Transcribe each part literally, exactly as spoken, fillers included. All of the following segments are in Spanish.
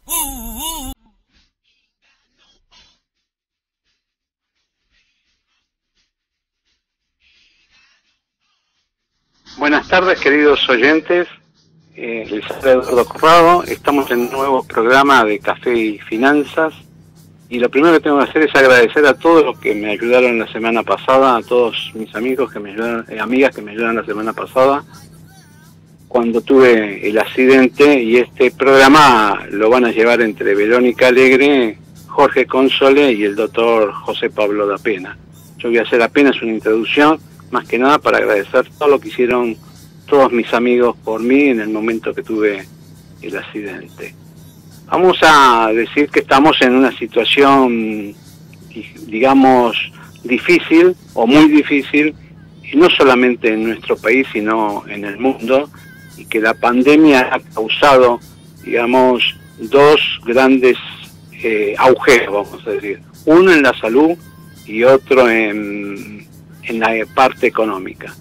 Buenas tardes, queridos oyentes. Eh, les habla Eduardo Corrado. Estamos en un nuevo programa de Café y Finanzas. Y lo primero que tengo que hacer es agradecer a todos los que me ayudaron la semana pasada, a todos mis amigos que me ayudaron, eh, amigas que me ayudaron la semana pasada, cuando tuve el accidente. Y este programa lo van a llevar entre Verónica Alegre, Jorge Console y el doctor José Pablo da Pena. Yo voy a hacer apenas una introducción, más que nada para agradecer todo lo que hicieron todos mis amigos por mí en el momento que tuve el accidente. Vamos a decir que estamos en una situación, digamos, difícil o muy difícil, y no solamente en nuestro país, sino en el mundo, y que la pandemia ha causado, digamos, dos grandes eh, agujeros, vamos a decir. Uno en la salud y otro en, en la parte económica.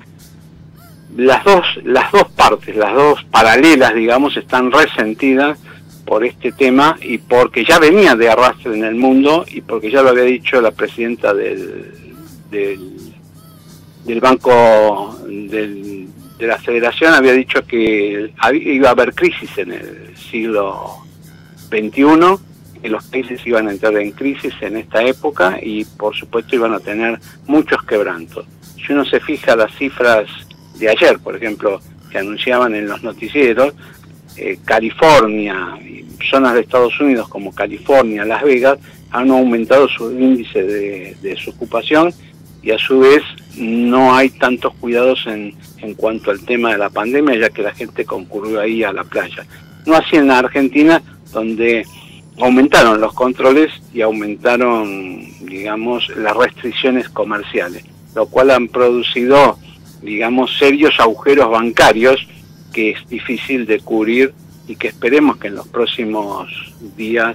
Las dos, las dos partes, las dos paralelas, digamos, están resentidas por este tema y porque ya venía de arrastre en el mundo y porque ya lo había dicho la presidenta del, del, del Banco del, de la Federación, había dicho que iba a haber crisis en el siglo veintiuno, que los países iban a entrar en crisis en esta época y por supuesto iban a tener muchos quebrantos. Si uno se fija las cifras de ayer, por ejemplo, que anunciaban en los noticieros, eh, California, zonas de Estados Unidos como California, Las Vegas, han aumentado su índice de, de su ocupación y a su vez no hay tantos cuidados en, en cuanto al tema de la pandemia, ya que la gente concurrió ahí a la playa. No así en la Argentina, donde aumentaron los controles y aumentaron, digamos, las restricciones comerciales, lo cual han producido, digamos, serios agujeros bancarios que es difícil de cubrir y que esperemos que en los próximos días,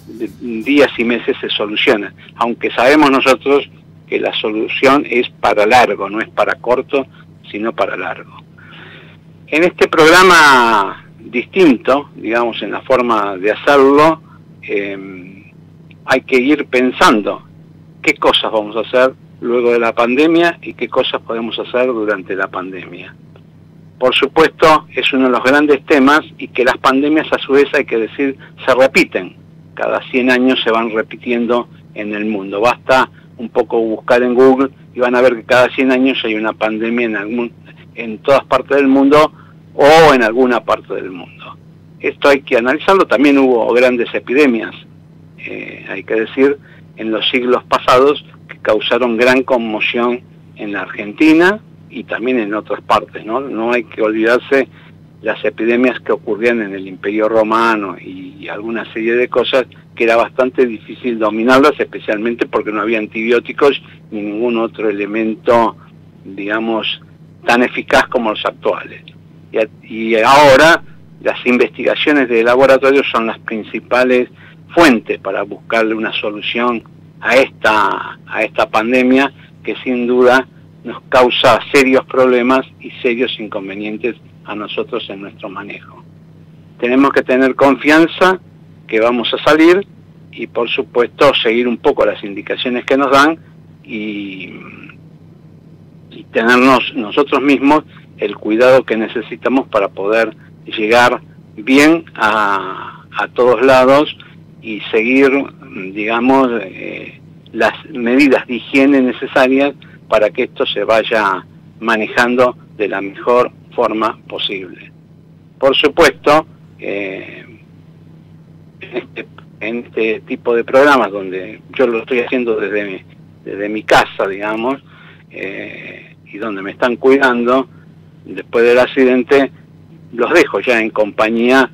días y meses se solucionen, aunque sabemos nosotros que la solución es para largo, no es para corto, sino para largo. En este programa distinto, digamos, en la forma de hacerlo, eh, hay que ir pensando qué cosas vamos a hacer luego de la pandemia y qué cosas podemos hacer durante la pandemia. Por supuesto, es uno de los grandes temas y que las pandemias a su vez, hay que decir, se repiten. Cada cien años se van repitiendo en el mundo. Basta un poco buscar en Google y van a ver que cada cien años hay una pandemia en, algún, en todas partes del mundo o en alguna parte del mundo. Esto hay que analizarlo. También hubo grandes epidemias, eh, hay que decir, en los siglos pasados que causaron gran conmoción en la Argentina y también en otras partes, ¿no? No hay que olvidarse las epidemias que ocurrían en el Imperio Romano y, y alguna serie de cosas que era bastante difícil dominarlas, especialmente porque no había antibióticos ni ningún otro elemento, digamos, tan eficaz como los actuales. Y, y ahora las investigaciones de laboratorio son las principales fuentes para buscarle una solución a esta, a esta pandemia que sin duda nos causa serios problemas y serios inconvenientes a nosotros en nuestro manejo. Tenemos que tener confianza que vamos a salir y por supuesto seguir un poco las indicaciones que nos dan y, y tenernos nosotros mismos el cuidado que necesitamos para poder llegar bien a, a todos lados y seguir, digamos, eh, las medidas de higiene necesarias para que esto se vaya manejando de la mejor forma posible. Por supuesto, eh, en, este, en este tipo de programas donde yo lo estoy haciendo desde mi, desde mi casa, digamos, eh, y donde me están cuidando, después del accidente, los dejo ya en compañía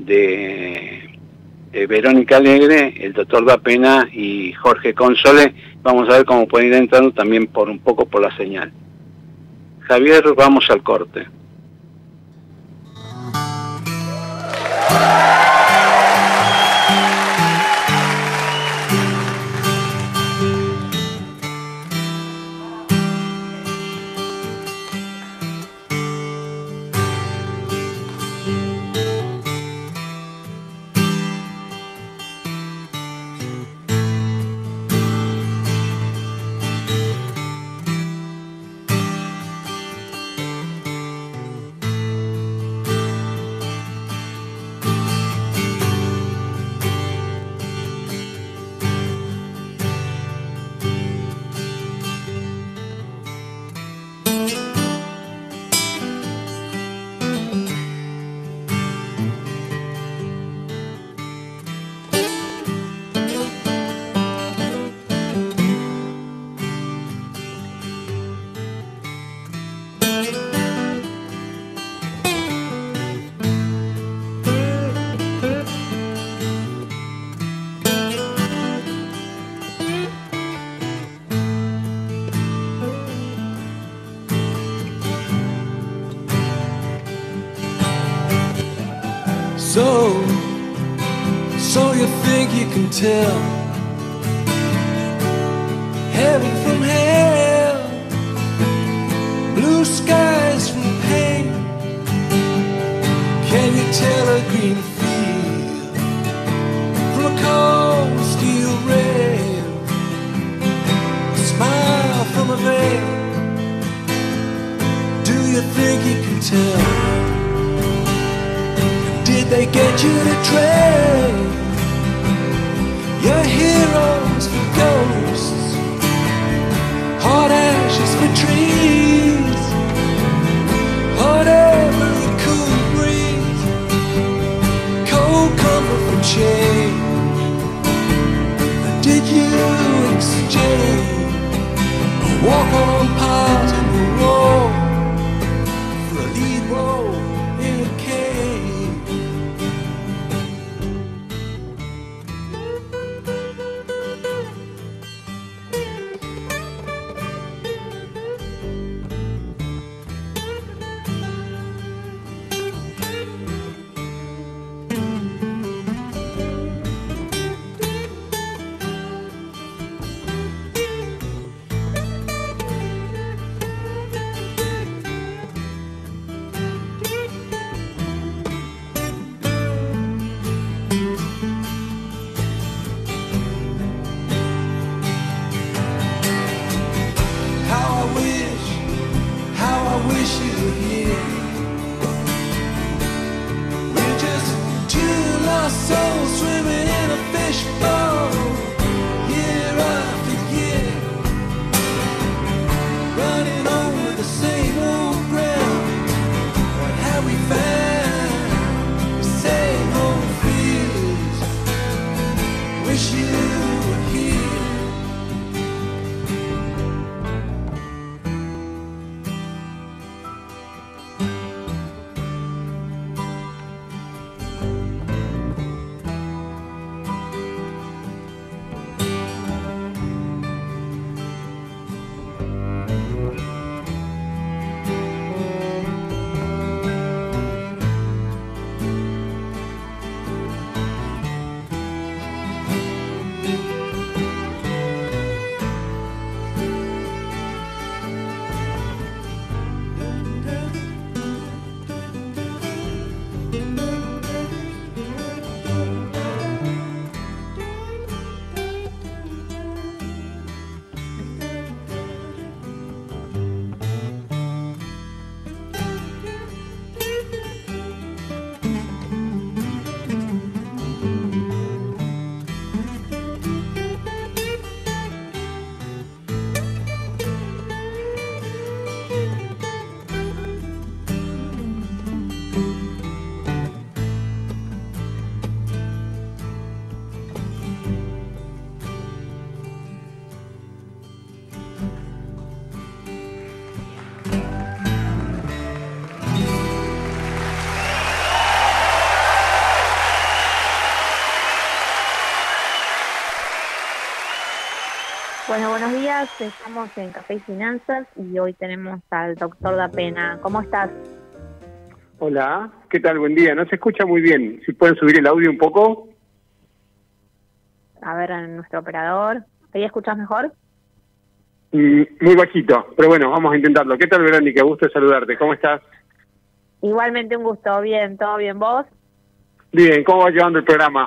de, de Verónica Alegre, el doctor da Pena y Jorge Console. Vamos a ver cómo pueden ir entrando también por un poco por la señal. Javier, vamos al corte. So, so you think you can tell heaven from hell, blue skies from pain? Can you tell a green field from a cold steel rail, a smile from a veil? Do you think you can tell? Did they get you to trade your heroes for ghosts, hot ashes for trees, whatever the cool breeze, cold comfort for change? Did you exchange a walk-on part in the war for a lead role in a cave? Bueno, buenos días, estamos en Café y Finanzas y hoy tenemos al doctor Da Pena. ¿Cómo estás? Hola, ¿qué tal? Buen día. No se escucha muy bien. Si pueden subir el audio un poco. A ver, a nuestro operador. ¿Ahí escuchas mejor? Mm, muy bajito, pero bueno, vamos a intentarlo. ¿Qué tal, Verónica? Gusto de saludarte. ¿Cómo estás? Igualmente un gusto. Bien, ¿todo bien? ¿Vos? Bien, ¿cómo va llevando el programa?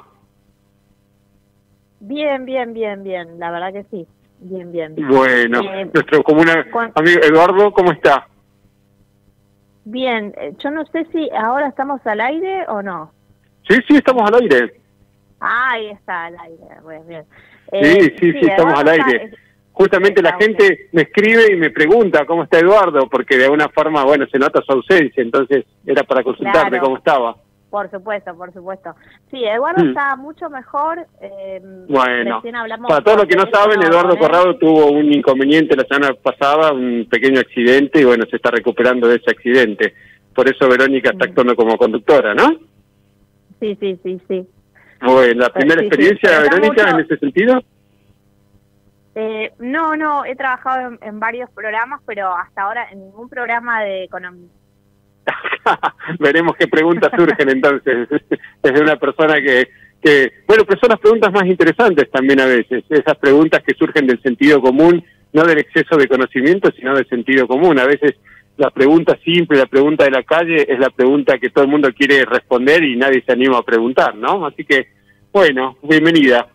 Bien, bien, bien, bien. La verdad que sí. Bien, bien. Bueno, eh, nuestro común amigo Eduardo, ¿cómo está? Bien, eh, yo no sé si ahora estamos al aire o no. Sí, sí, estamos al aire. Ah, ahí está, al aire. Bueno, bien. Eh, sí, sí, sí, sí, estamos al aire. Está, Justamente está, la gente usted. me escribe y me pregunta cómo está Eduardo, porque de alguna forma, bueno, se nota su ausencia, entonces era para consultarte claro. cómo estaba. Por supuesto, por supuesto. Sí, Eduardo hmm. está mucho mejor. Eh, bueno, para todos los que no saben, Eduardo Corrado tuvo un inconveniente la semana pasada, un pequeño accidente, y bueno, se está recuperando de ese accidente. Por eso Verónica está actuando como conductora, ¿no? Sí, sí, sí, sí. Bueno, ¿la primera sí, experiencia, sí, Verónica, mucho... en ese sentido? Eh, no, no, he trabajado en, en varios programas, pero hasta ahora en ningún programa de economía. Veremos qué preguntas surgen entonces desde una persona que, que... Bueno, pero son las preguntas más interesantes también a veces, esas preguntas que surgen del sentido común, no del exceso de conocimiento, sino del sentido común. A veces la pregunta simple, la pregunta de la calle, es la pregunta que todo el mundo quiere responder y nadie se anima a preguntar, ¿no? Así que, bueno, bienvenida.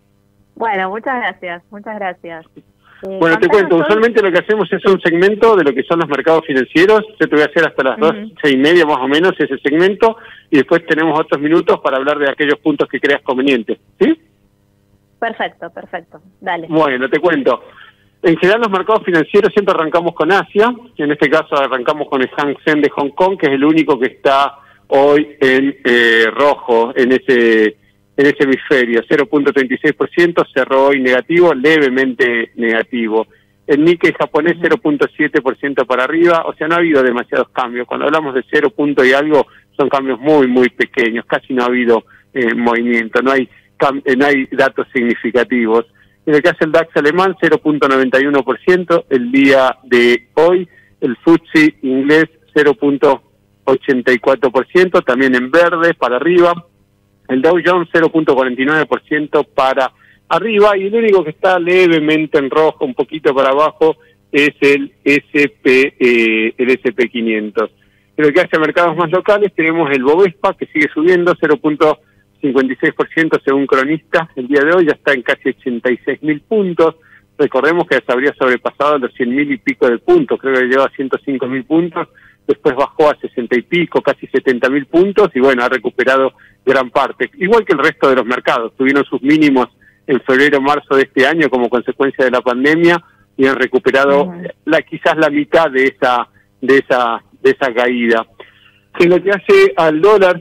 Bueno, muchas gracias, muchas gracias. Eh, Bueno, te cuento, hoy... usualmente lo que hacemos es un segmento de lo que son los mercados financieros. Yo te voy a hacer hasta las Uh-huh. doce y media más o menos ese segmento, y después tenemos otros minutos para hablar de aquellos puntos que creas convenientes, ¿sí? Perfecto, perfecto, dale. Bueno, te cuento. En general los mercados financieros siempre arrancamos con Asia, en este caso arrancamos con el Hang Seng de Hong Kong, que es el único que está hoy en eh, rojo en ese en ese hemisferio, cero punto treinta y seis por ciento, cerró hoy negativo, levemente negativo. El Nikkei japonés cero punto siete por ciento para arriba, o sea, no ha habido demasiados cambios. Cuando hablamos de cero punto y algo, son cambios muy, muy pequeños, casi no ha habido eh, movimiento, no hay, no hay datos significativos. En lo que hace el DAX alemán, cero punto noventa y uno por ciento el día de hoy, el F T S E inglés cero punto ochenta y cuatro por ciento, también en verde, para arriba. El Dow Jones cero punto cuarenta y nueve por ciento para arriba, y el único que está levemente en rojo, un poquito para abajo, es el S P, eh, el S P quinientos. En lo que hace a mercados más locales, tenemos el Bovespa, que sigue subiendo cero punto cincuenta y seis por ciento según Cronista. El día de hoy ya está en casi ochenta y seis mil puntos. Recordemos que se habría sobrepasado los cien mil y pico de puntos, creo que llegó a ciento cinco mil puntos, después bajó a sesenta y pico, casi setenta mil puntos, y bueno, ha recuperado gran parte. Igual que el resto de los mercados, tuvieron sus mínimos en febrero, marzo de este año como consecuencia de la pandemia, y han recuperado uh-huh. la quizás la mitad de esa de esa de esa caída. En lo que hace al dólar,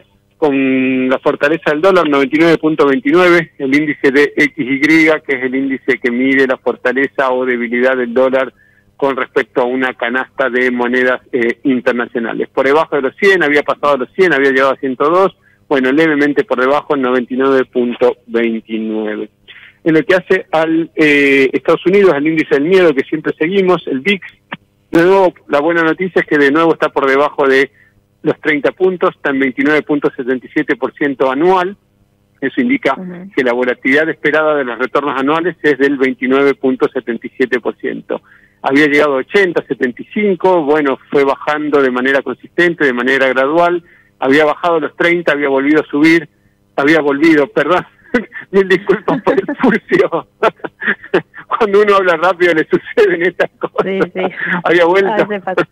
con la fortaleza del dólar, noventa y nueve punto veintinueve, el índice de X Y, que es el índice que mide la fortaleza o debilidad del dólar con respecto a una canasta de monedas eh, internacionales. Por debajo de los cien, había pasado a los cien, había llegado a ciento dos, bueno, levemente por debajo, noventa y nueve punto veintinueve. En lo que hace al eh, Estados Unidos, al índice del miedo que siempre seguimos, el V I X, de nuevo, la buena noticia es que de nuevo está por debajo de los treinta puntos, está en veintinueve punto setenta y siete por ciento anual. Eso indica uh-huh. que la volatilidad esperada de los retornos anuales es del veintinueve punto setenta y siete por ciento. Había llegado a ochenta, setenta y cinco, bueno, fue bajando de manera consistente, de manera gradual, había bajado a los treinta, había volvido a subir, había volvido, perdón, mil disculpas por el furcio. Cuando uno habla rápido le suceden estas cosas. Sí, sí. Había vuelto...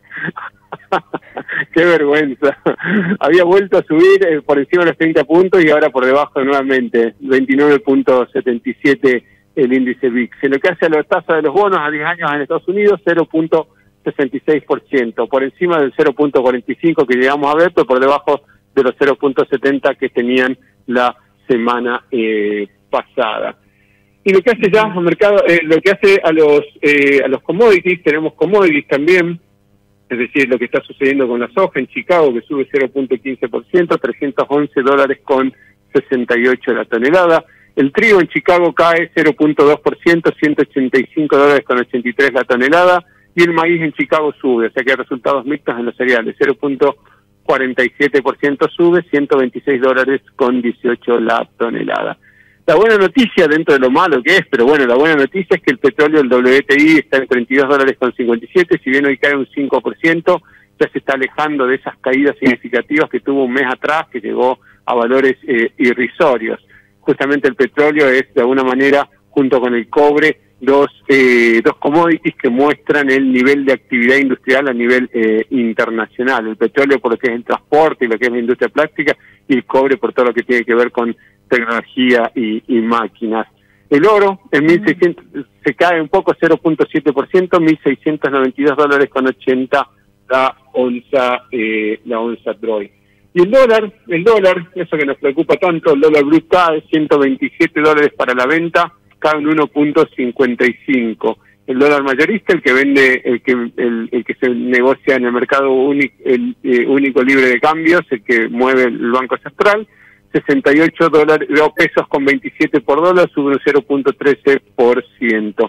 Qué vergüenza. Había vuelto a subir eh, por encima de los treinta puntos y ahora por debajo nuevamente, veintinueve punto setenta y siete el índice V I X. En lo que hace a la tasa de los bonos a diez años en Estados Unidos, cero punto sesenta y seis por ciento, por encima del cero punto cuarenta y cinco que llegamos a ver, pero por debajo de los cero punto setenta que tenían la semana eh, pasada. Y lo que hace ya al mercado, eh, lo que hace a los eh, a los commodities, tenemos commodities también, es decir, lo que está sucediendo con la soja en Chicago, que sube cero punto quince por ciento, trescientos once dólares con sesenta y ocho la tonelada. El trigo en Chicago cae cero punto dos por ciento, ciento ochenta y cinco dólares con ochenta y tres la tonelada. Y el maíz en Chicago sube, o sea que hay resultados mixtos en los cereales, cero punto cuarenta y siete por ciento sube, ciento veintiséis dólares con dieciocho la tonelada. La buena noticia, dentro de lo malo que es, pero bueno, la buena noticia es que el petróleo, el W T I, está en treinta y dos dólares con cincuenta y siete, si bien hoy cae un cinco por ciento, ya se está alejando de esas caídas significativas que tuvo un mes atrás, que llegó a valores eh, irrisorios. Justamente el petróleo es, de alguna manera, junto con el cobre, dos eh, dos commodities que muestran el nivel de actividad industrial a nivel eh, internacional. El petróleo por lo que es el transporte y lo que es la industria plástica, y el cobre por todo lo que tiene que ver con tecnología y, y máquinas. El oro en mil seiscientos se cae un poco, cero punto siete por ciento, mil seiscientos noventa y dos dólares con ochenta la onza eh, la onza Troy. Y el dólar, el dólar, eso que nos preocupa tanto, el dólar blue cae ciento veintisiete dólares para la venta, cae en uno punto cincuenta y cinco. El dólar mayorista, el que vende, el que el, el que se negocia en el mercado único, el eh, único libre de cambios, el que mueve el Banco Central, sesenta y ocho dólares, dos pesos con veintisiete por dólar, sube un cero punto trece por ciento.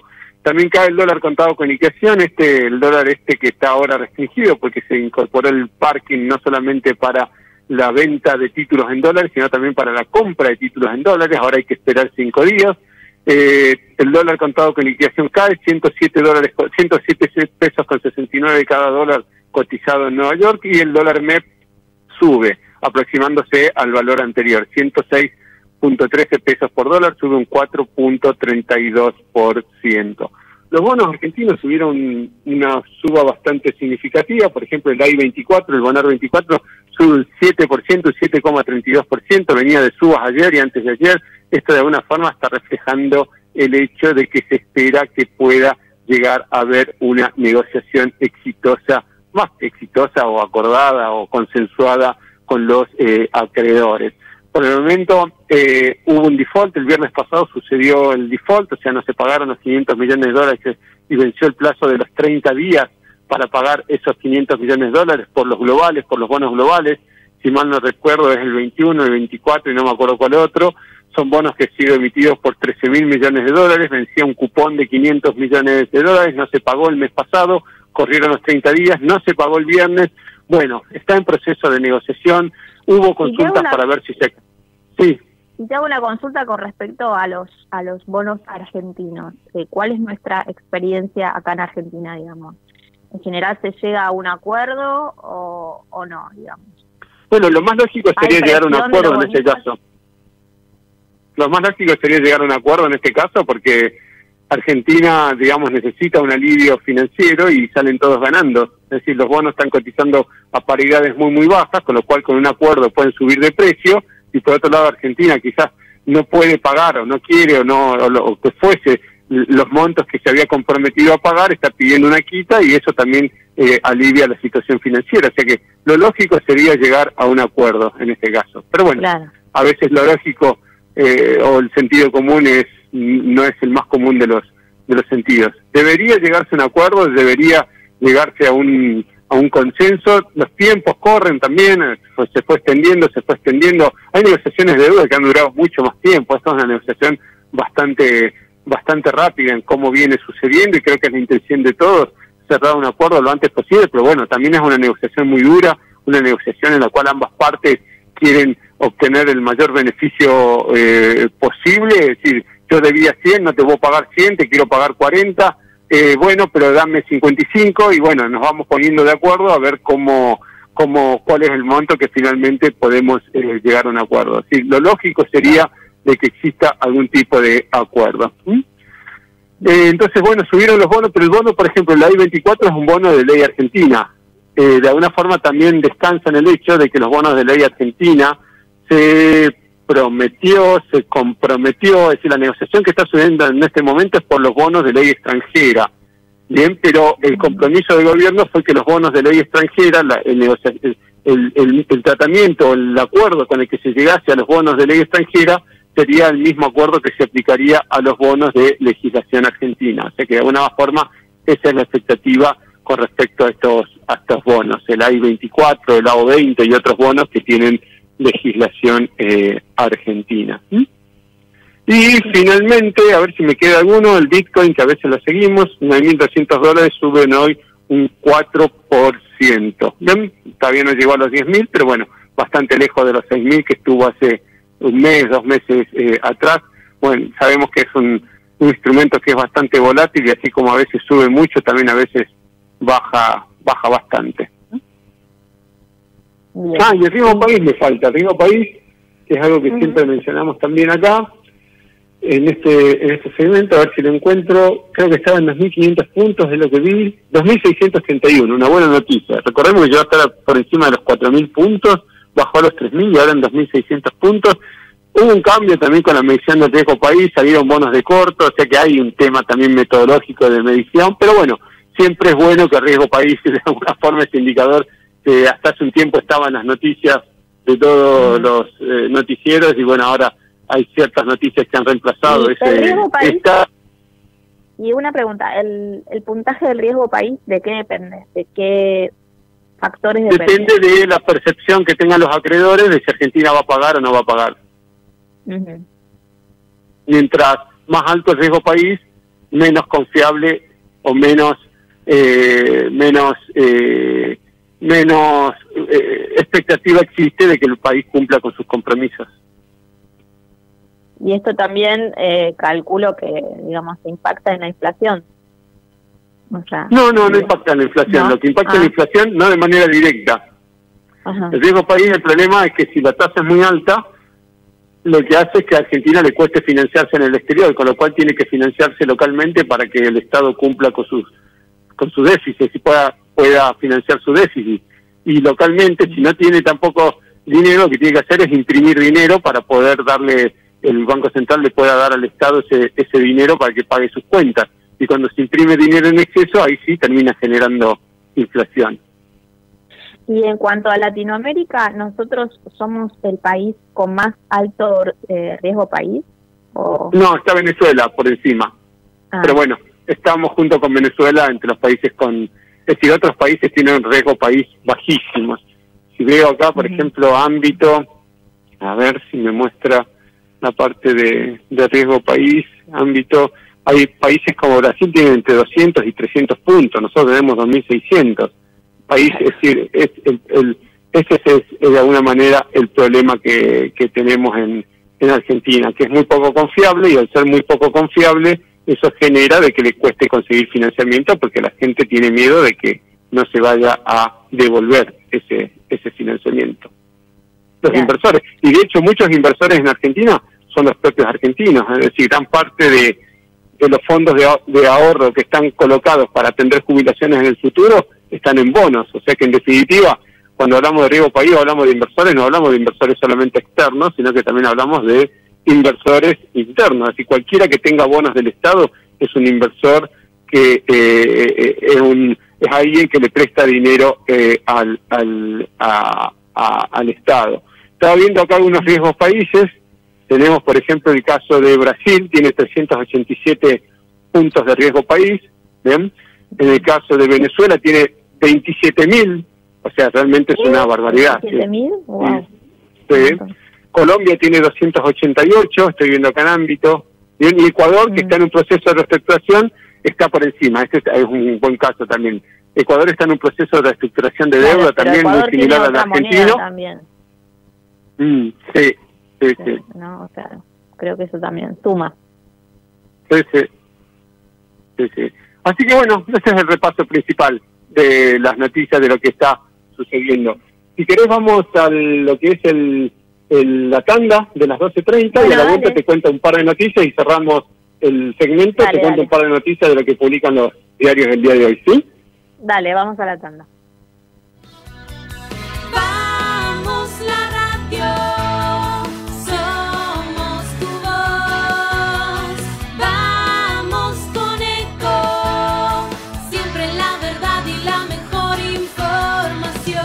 También cae el dólar contado con liquidación, este, el dólar este que está ahora restringido porque se incorporó el parking no solamente para la venta de títulos en dólares, sino también para la compra de títulos en dólares. Ahora hay que esperar cinco días. Eh, el dólar contado con liquidación cae, ciento siete dólares, ciento siete pesos con sesenta y nueve cada dólar cotizado en Nueva York, y el dólar M E P sube, aproximándose al valor anterior, ciento seis punto trece pesos por dólar, sube un cuatro punto treinta y dos por ciento. Los bonos argentinos tuvieron una suba bastante significativa. Por ejemplo, el A I veinticuatro, el Bonar veinticuatro, sube un siete por ciento, un siete coma treinta y dos por ciento, venía de subas ayer y antes de ayer. Esto de alguna forma está reflejando el hecho de que se espera que pueda llegar a haber una negociación exitosa, más exitosa o acordada o consensuada con los eh, acreedores. Por el momento eh, hubo un default, el viernes pasado sucedió el default, o sea, no se pagaron los quinientos millones de dólares y venció el plazo de los treinta días para pagar esos quinientos millones de dólares por los globales, por los bonos globales. Si mal no recuerdo es el veintiuno, el veinticuatro y no me acuerdo cuál otro. Son bonos que han sido emitidos por trece mil millones de dólares, vencía un cupón de quinientos millones de dólares, no se pagó el mes pasado, corrieron los treinta días, no se pagó el viernes. Bueno, está en proceso de negociación. Hubo consultas una... para ver si se... Sí. Y te hago una consulta con respecto a los a los bonos argentinos. Eh, ¿Cuál es nuestra experiencia acá en Argentina, digamos? ¿En general se llega a un acuerdo o, o no, digamos? Bueno, lo más lógico sería llegar a un acuerdo en este caso. Lo más lógico sería llegar a un acuerdo en este caso porque Argentina, digamos, necesita un alivio financiero y salen todos ganando. Es decir, los bonos están cotizando a paridades muy, muy bajas, con lo cual con un acuerdo pueden subir de precio, y por otro lado Argentina quizás no puede pagar o no quiere o no o, lo, o que fuese los montos que se había comprometido a pagar, está pidiendo una quita y eso también eh, alivia la situación financiera. O sea que lo lógico sería llegar a un acuerdo en este caso. Pero bueno, claro, a veces lo lógico eh, o el sentido común es no es el más común de los de los sentidos. Debería llegarse a un acuerdo, debería llegarse a un a un consenso. Los tiempos corren también, pues se fue extendiendo, se fue extendiendo. Hay negociaciones de deuda que han durado mucho más tiempo. Esto es una negociación bastante bastante rápida en cómo viene sucediendo y creo que es la intención de todos cerrar un acuerdo lo antes posible, pero bueno, también es una negociación muy dura, una negociación en la cual ambas partes quieren obtener el mayor beneficio eh, posible. Es decir, yo debía cien, no te voy a pagar cien, te quiero pagar cuarenta, eh, bueno, pero dame cincuenta y cinco y bueno, nos vamos poniendo de acuerdo a ver cómo, cómo cuál es el monto que finalmente podemos eh, llegar a un acuerdo. Es decir, lo lógico sería de que exista algún tipo de acuerdo. ¿Mm? Eh, entonces, bueno, subieron los bonos, pero el bono, por ejemplo, la I veinticuatro es un bono de ley argentina. Eh, de alguna forma también descansa en el hecho de que los bonos de ley argentina se prometió, se comprometió, es decir, la negociación que está sucediendo en este momento es por los bonos de ley extranjera. Bien, pero el compromiso del gobierno fue que los bonos de ley extranjera, la, el, el, el, el, el tratamiento, el acuerdo con el que se llegase a los bonos de ley extranjera sería el mismo acuerdo que se aplicaría a los bonos de legislación argentina. O sea que de alguna forma esa es la expectativa con respecto a estos a estos bonos, el A I veinticuatro, el A O veinte y otros bonos que tienen legislación eh, argentina. ¿Mm? Y finalmente, a ver si me queda alguno, el Bitcoin, que a veces lo seguimos, nueve mil doscientos dólares, suben hoy un cuatro por ciento. ¿Bien? Todavía no llegó a los diez mil, pero bueno, bastante lejos de los seis mil que estuvo hace un mes, dos meses eh, atrás. Bueno, sabemos que es un, un instrumento que es bastante volátil y así como a veces sube mucho, también a veces baja baja bastante. Bien. Ah, y el riesgo país me falta, el riesgo país, que es algo que uh-huh. siempre mencionamos también acá, en este en este segmento, a ver si lo encuentro, creo que estaba en dos mil quinientos puntos de lo que vi, dos mil seiscientos treinta y uno, una buena noticia. Recordemos que llegó a estar por encima de los cuatro mil puntos, bajó a los tres mil y ahora en dos mil seiscientos puntos. Hubo un cambio también con la medición del riesgo país, salieron bonos de corto, o sea que hay un tema también metodológico de medición, pero bueno, siempre es bueno que el riesgo país, de alguna forma, ese indicador que hasta hace un tiempo estaba en las noticias de todos mm. los eh, noticieros, y bueno, ahora hay ciertas noticias que han reemplazado ¿Y ese... El riesgo país? Esta... Y una pregunta, ¿el, el puntaje del riesgo país de qué depende? ¿De qué factores depende? Depende de la percepción que tengan los acreedores de si Argentina va a pagar o no va a pagar. Uh-huh. Mientras más alto el riesgo país, menos confiable o menos eh, menos eh, menos eh, expectativa existe de que el país cumpla con sus compromisos. Y esto también eh, calculo que, digamos, impacta en la inflación. O sea, no, no, no impacta en la inflación. ¿No? Lo que impacta ah. en la inflación no de manera directa. Ajá. El riesgo país, el problema es que si la tasa es muy alta, lo que hace es que a Argentina le cueste financiarse en el exterior, con lo cual tiene que financiarse localmente para que el Estado cumpla con sus con su déficit y pueda pueda financiar su déficit. Y localmente, si no tiene tampoco dinero, lo que tiene que hacer es imprimir dinero para poder darle, el Banco Central le pueda dar al Estado ese, ese dinero para que pague sus cuentas. Y cuando se imprime dinero en exceso, ahí sí termina generando inflación. Y en cuanto a Latinoamérica, ¿nosotros somos el país con más alto eh, riesgo país? ¿O? No, está Venezuela por encima. Ah. Pero bueno, estamos junto con Venezuela entre los países con... Es decir, otros países tienen riesgo país bajísimos. Si veo acá, por uh-huh. ejemplo, ámbito, a ver si me muestra la parte de, de riesgo país, ámbito, hay países como Brasil tienen entre doscientos y trescientos puntos, nosotros tenemos dos mil seiscientos. País, es decir, es el, el, ese es, es de alguna manera el problema que, que tenemos en, en Argentina, que es muy poco confiable, y al ser muy poco confiable, eso genera de que le cueste conseguir financiamiento porque la gente tiene miedo de que no se vaya a devolver ese ese financiamiento. Los yeah. inversores, y de hecho muchos inversores en Argentina son los propios argentinos, es decir, gran parte de, de los fondos de, de ahorro que están colocados para atender jubilaciones en el futuro están en bonos, o sea que en definitiva, cuando hablamos de riesgo país, hablamos de inversores, no hablamos de inversores solamente externos, sino que también hablamos de inversores internos. Así cualquiera que tenga bonos del Estado es un inversor que eh, es un es alguien que le presta dinero eh, al al a, a, al Estado. Estaba viendo acá algunos riesgos países. Tenemos, por ejemplo, el caso de Brasil, tiene trescientos ochenta y siete puntos de riesgo país. ¿Bien? En el caso de Venezuela tiene veintisiete mil, o sea, realmente es una barbaridad. ¿veintisiete mil? Wow. Sí. Colombia tiene doscientos ochenta y ocho, estoy viendo acá en ámbito, y Ecuador, mm. que está en un proceso de reestructuración, está por encima. Este es un buen caso también. Ecuador está en un proceso de reestructuración de deuda, claro, también muy similar al argentino. También. Mm, sí, sí, sí, sí. No, o sea, creo que eso también suma. Sí, sí. Sí, sí. Así que bueno, ese es el repaso principal de las noticias de lo que está sucediendo. Si querés vamos a lo que es el... El, la tanda de las doce treinta, bueno, y a la vuelta te cuento un par de noticias y cerramos el segmento, dale, te cuento dale. un par de noticias de lo que publican los diarios del día de hoy, ¿sí? Dale, vamos a la tanda. Vamos la radio, somos tu voz, vamos con Eco, siempre la verdad y la mejor información.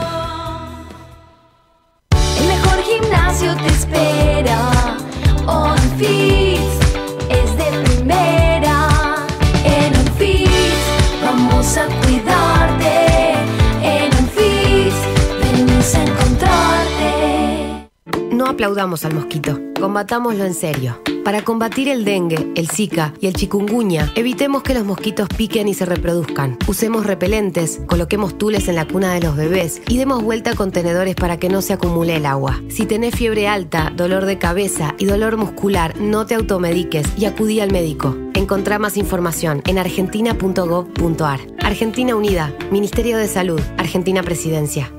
Gimnasio te espera, OnFit es de primera. En OnFit vamos a cuidarte, en OnFit venimos a encontrarte. No aplaudamos al mosquito, combatámoslo en serio. Para combatir el dengue, el zika y el chikungunya, evitemos que los mosquitos piquen y se reproduzcan. Usemos repelentes, coloquemos tules en la cuna de los bebés y demos vuelta a contenedores para que no se acumule el agua. Si tenés fiebre alta, dolor de cabeza y dolor muscular, no te automediques y acudí al médico. Encontrá más información en argentina punto gov punto ar. Argentina Unida, Ministerio de Salud, Argentina Presidencia.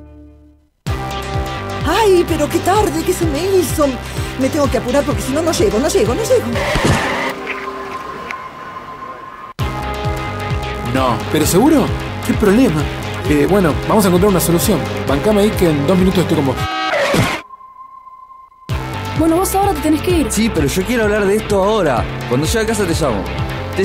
¡Ay, pero qué tarde! ¿Qué se me hizo? Me tengo que apurar porque si no, no llego, no llego, no llego. No, ¿pero seguro? ¿Qué problema? Eh, bueno, vamos a encontrar una solución. Bancame ahí que en dos minutos estoy con vos. Bueno, vos ahora te tenés que ir. Sí, pero yo quiero hablar de esto ahora. Cuando llegue a casa te llamo. Te...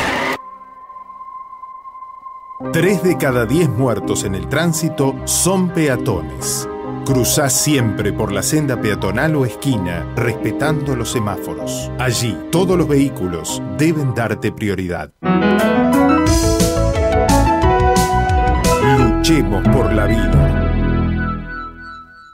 Tres de cada diez muertos en el tránsito son peatones. Cruzá siempre por la senda peatonal o esquina, respetando los semáforos. Allí, todos los vehículos deben darte prioridad. Luchemos por la vida.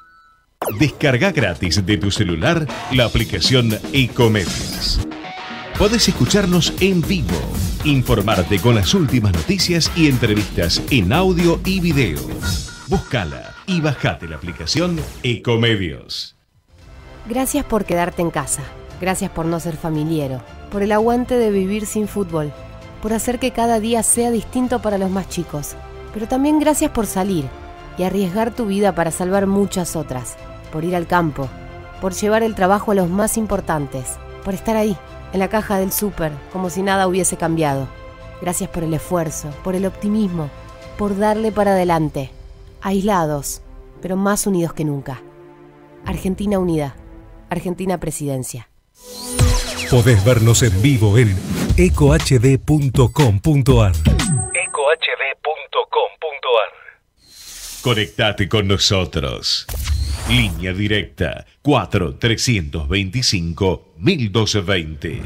Descarga gratis de tu celular la aplicación Ecomedios. Podés escucharnos en vivo, informarte con las últimas noticias y entrevistas en audio y video. Búscala y bajate la aplicación Ecomedios. Gracias por quedarte en casa. Gracias por no ser familiero. Por el aguante de vivir sin fútbol. Por hacer que cada día sea distinto para los más chicos. Pero también gracias por salir y arriesgar tu vida para salvar muchas otras. Por ir al campo. Por llevar el trabajo a los más importantes. Por estar ahí, en la caja del súper, como si nada hubiese cambiado. Gracias por el esfuerzo, por el optimismo, por darle para adelante. Aislados, pero más unidos que nunca. Argentina unida. Argentina Presidencia. Podés vernos en vivo en eco h d punto com punto a r. eco h d punto com punto a r. Conectate con nosotros. Línea directa cuatro trescientos veinticinco mil doscientos veinte.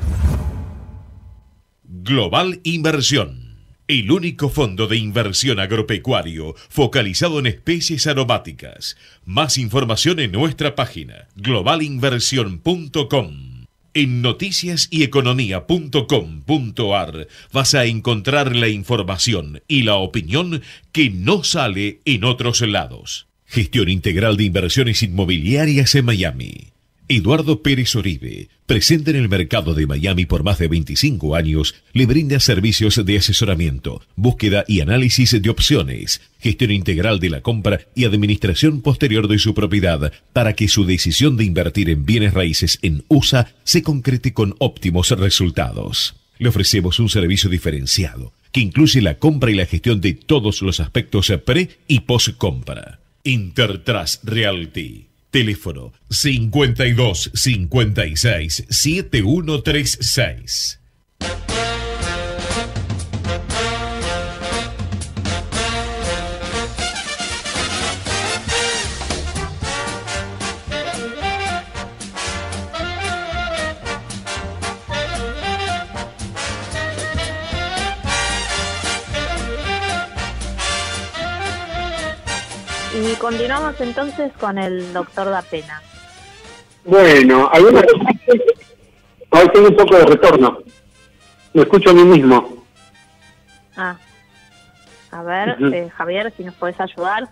Global Inversión. El único fondo de inversión agropecuario focalizado en especies aromáticas. Más información en nuestra página global inversión punto com. En noticias y economía punto com punto a r vas a encontrar la información y la opinión que no sale en otros lados. Gestión integral de inversiones inmobiliarias en Miami. Eduardo Pérez Oribe, presente en el mercado de Miami por más de veinticinco años, le brinda servicios de asesoramiento, búsqueda y análisis de opciones, gestión integral de la compra y administración posterior de su propiedad para que su decisión de invertir en bienes raíces en U S A se concrete con óptimos resultados. Le ofrecemos un servicio diferenciado que incluye la compra y la gestión de todos los aspectos pre y post compra. Intertrust Realty. Teléfono cincuenta y dos cincuenta y seis setenta y uno treinta y seis. Y continuamos entonces con el doctor Da Pena. Bueno, algunas hoy tengo un poco de retorno. Me escucho a mí mismo. Ah, a ver, Uh-huh. eh, Javier, si nos podés ayudar.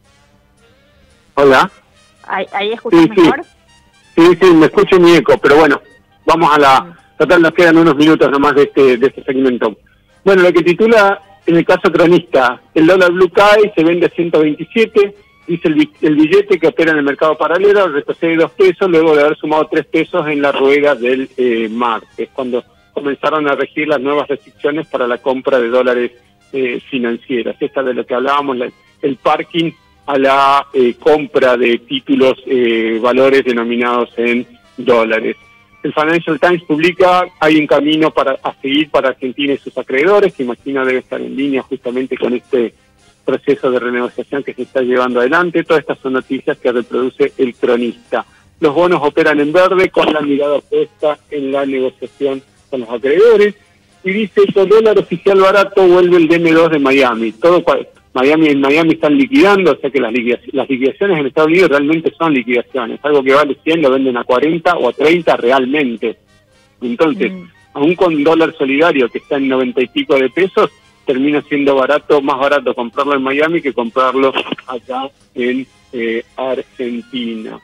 Hola. ¿Ahí, ahí escuchas Sí, sí. mejor? Sí, sí, me escucho mi eco, pero bueno, vamos a la... Total, nos quedan unos minutos nomás de este, de este segmento. Bueno, lo que titula, en el caso cronista, el dólar blue cae, se vende a ciento veintisiete, dice el, bi- el billete que opera en el mercado paralelo, retrocede dos pesos, luego de haber sumado tres pesos en la rueda del eh, martes, cuando comenzaron a regir las nuevas restricciones para la compra de dólares eh, financieras. Esta de lo que hablábamos, la- el parking a la eh, compra de títulos, eh, valores denominados en dólares. El Financial Times publica, hay un camino para a seguir para Argentina y sus acreedores, que imagino debe estar en línea justamente con este proceso de renegociación que se está llevando adelante. Todas estas son noticias que reproduce el cronista. Los bonos operan en verde con la mirada puesta en la negociación con los acreedores. Y dice, con dólar oficial barato vuelve el D M dos de Miami. Todo cua- Miami en Miami están liquidando, o sea que las, liquidac- las liquidaciones en Estados Unidos realmente son liquidaciones. Algo que vale cien lo venden a cuarenta o a treinta realmente. Entonces, mm. aún con dólar solidario que está en noventa y pico de pesos, termina siendo barato, más barato comprarlo en Miami que comprarlo acá en eh, Argentina.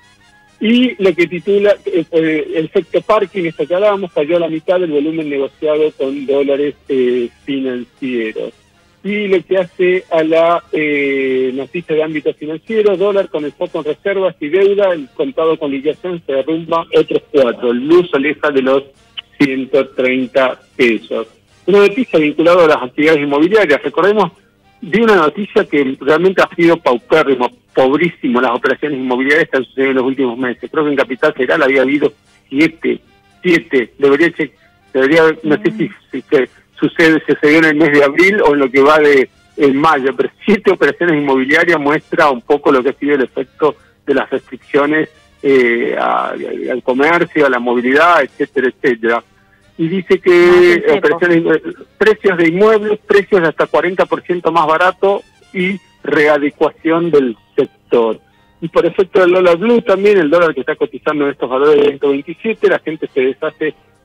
Y lo que titula eh, eh, el efecto parking, esto que hablábamos, cayó a la mitad del volumen negociado con dólares eh, financieros. Y lo que hace a la eh, noticia de ámbito financiero, dólar con el foco en reservas y deuda, el contado con liquidación se derrumba otros cuatro. El blue se aleja de los ciento treinta pesos. Una noticia vinculada a las actividades inmobiliarias. Recordemos de una noticia que realmente ha sido paupérrimo, pobrísimo las operaciones inmobiliarias que han sucedido en los últimos meses. Creo que en Capital Federal había habido siete, siete, debería, debería no sé si, si que sucede, se sucedió en el mes de abril o en lo que va de en mayo, pero siete operaciones inmobiliarias muestra un poco lo que ha sido el efecto de las restricciones eh, a, al comercio, a la movilidad, etcétera, etcétera. Y dice que no, operaciones, precios de inmuebles, precios de hasta cuarenta por ciento más barato y readecuación del sector. Y por efecto del dólar blue también, el dólar que está cotizando en estos valores de ciento veintisiete, la gente se deshace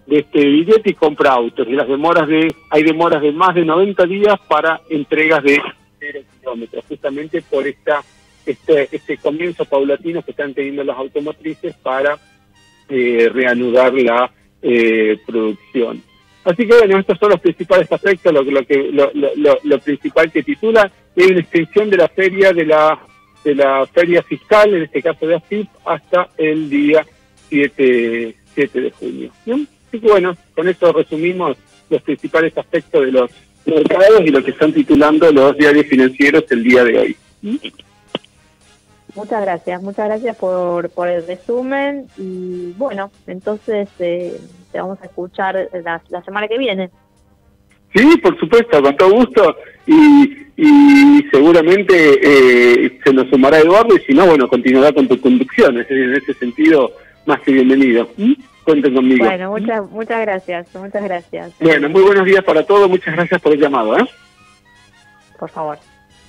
de este billete y compra autos. Y las demoras de, hay demoras de más de noventa días para entregas de cero kilómetros, justamente por esta este, este comienzo paulatino que están teniendo las automotrices para eh, reanudar la eh, producción. Así que bueno, estos son los principales aspectos, lo, lo, que, lo, lo, lo principal que titula, es una extensión de la feria de la de la feria fiscal, en este caso de A F I P, hasta el día siete de junio. ¿Sí? Así que bueno, con esto resumimos los principales aspectos de los mercados y lo que están titulando los diarios financieros el día de hoy. ¿Sí? Muchas gracias, muchas gracias por, por el resumen y bueno, entonces eh, te vamos a escuchar la, la semana que viene. Sí, por supuesto, con todo gusto y, y seguramente eh, se nos sumará Eduardo y si no, bueno, continuará con tu conducción, en ese sentido, más que bienvenido. ¿Mm? Cuenten conmigo. Bueno, muchas muchas gracias, muchas gracias. Bueno, muy buenos días para todos, muchas gracias por el llamado, ¿eh? Por favor.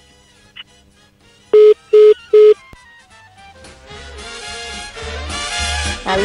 David.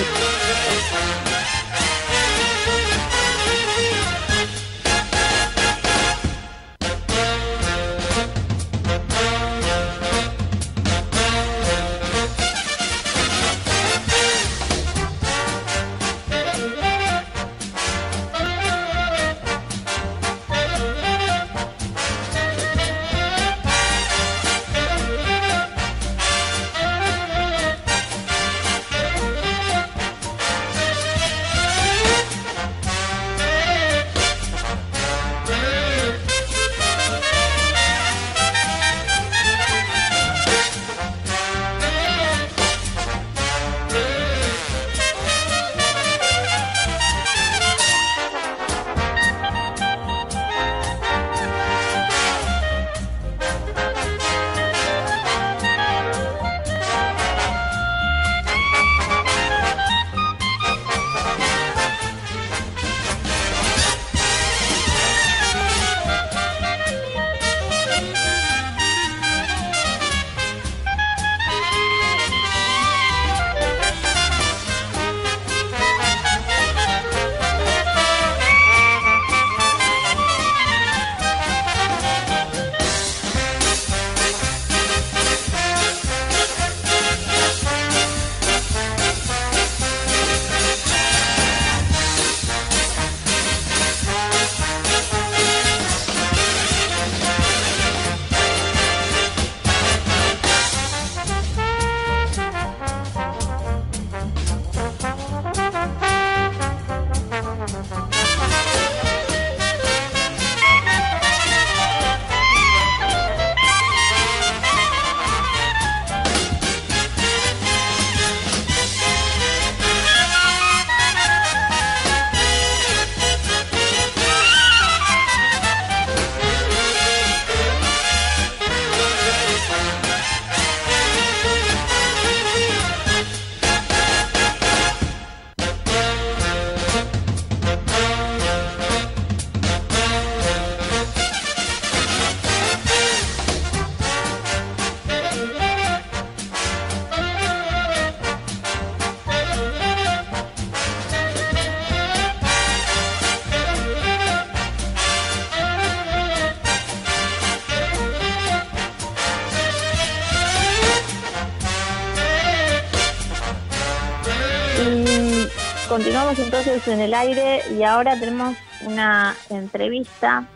Continuamos entonces en el aire y ahora tenemos una entrevista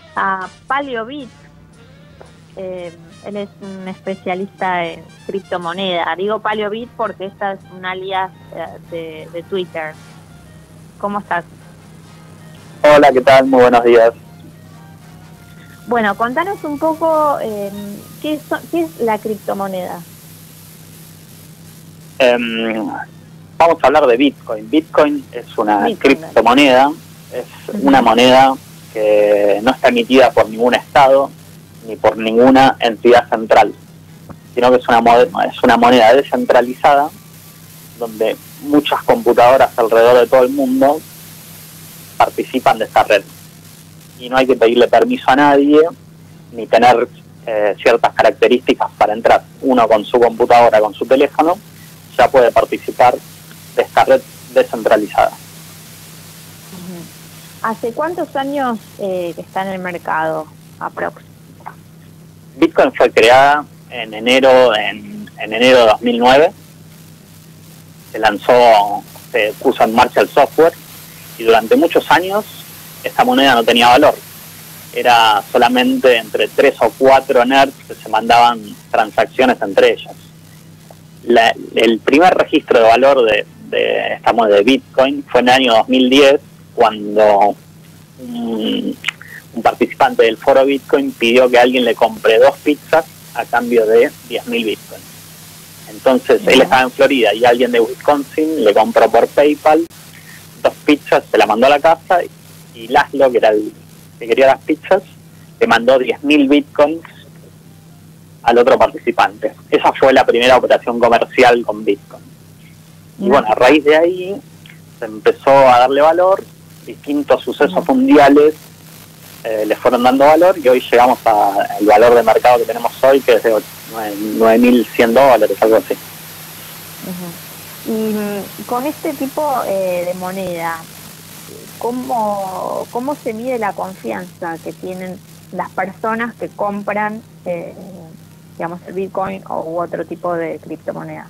a Paleobit. Eh, él es un especialista en criptomoneda. Digo Paleobit porque esta es un alias eh, de, de Twitter. ¿Cómo estás? Hola, ¿qué tal? Muy buenos días. Bueno, contanos un poco eh, ¿qué, es, qué es la criptomoneda. Um, vamos a hablar de Bitcoin. Bitcoin es una Bitcoin, criptomoneda, es uh-huh. una moneda que no está emitida por ningún estado ni por ninguna entidad central, sino que es una, es una moneda descentralizada donde muchas computadoras alrededor de todo el mundo participan de esta red. Y no hay que pedirle permiso a nadie, ni tener eh, ciertas características para entrar. Uno con su computadora, con su teléfono, ya puede participar de esta red descentralizada. ¿Hace cuántos años eh, que está en el mercado, aprox? Bitcoin fue creada en enero en, en enero de dos mil nueve. Se lanzó, se puso en marcha el software y durante muchos años esta moneda no tenía valor. Era solamente entre tres o cuatro nerds que se mandaban transacciones entre ellos. La, el primer registro de valor de, de esta moneda de Bitcoin fue en el año dos mil diez, cuando un, un participante del foro Bitcoin pidió que alguien le compre dos pizzas a cambio de diez mil Bitcoin. Entonces él estaba en Florida y alguien de Wisconsin le compró por PayPal dos pizzas, se la mandó a la casa y Laszlo, que era el que quería las pizzas, le mandó diez mil Bitcoins al otro participante. Esa fue la primera operación comercial con Bitcoin. Y bueno, a raíz de ahí se empezó a darle valor, distintos sucesos mundiales eh, le fueron dando valor y hoy llegamos al valor de mercado que tenemos hoy, que es de nueve mil cien dólares, algo así. Uh-huh. Y con este tipo eh, de moneda, ¿cómo, ¿cómo se mide la confianza que tienen las personas que compran eh, digamos el Bitcoin u otro tipo de criptomoneda?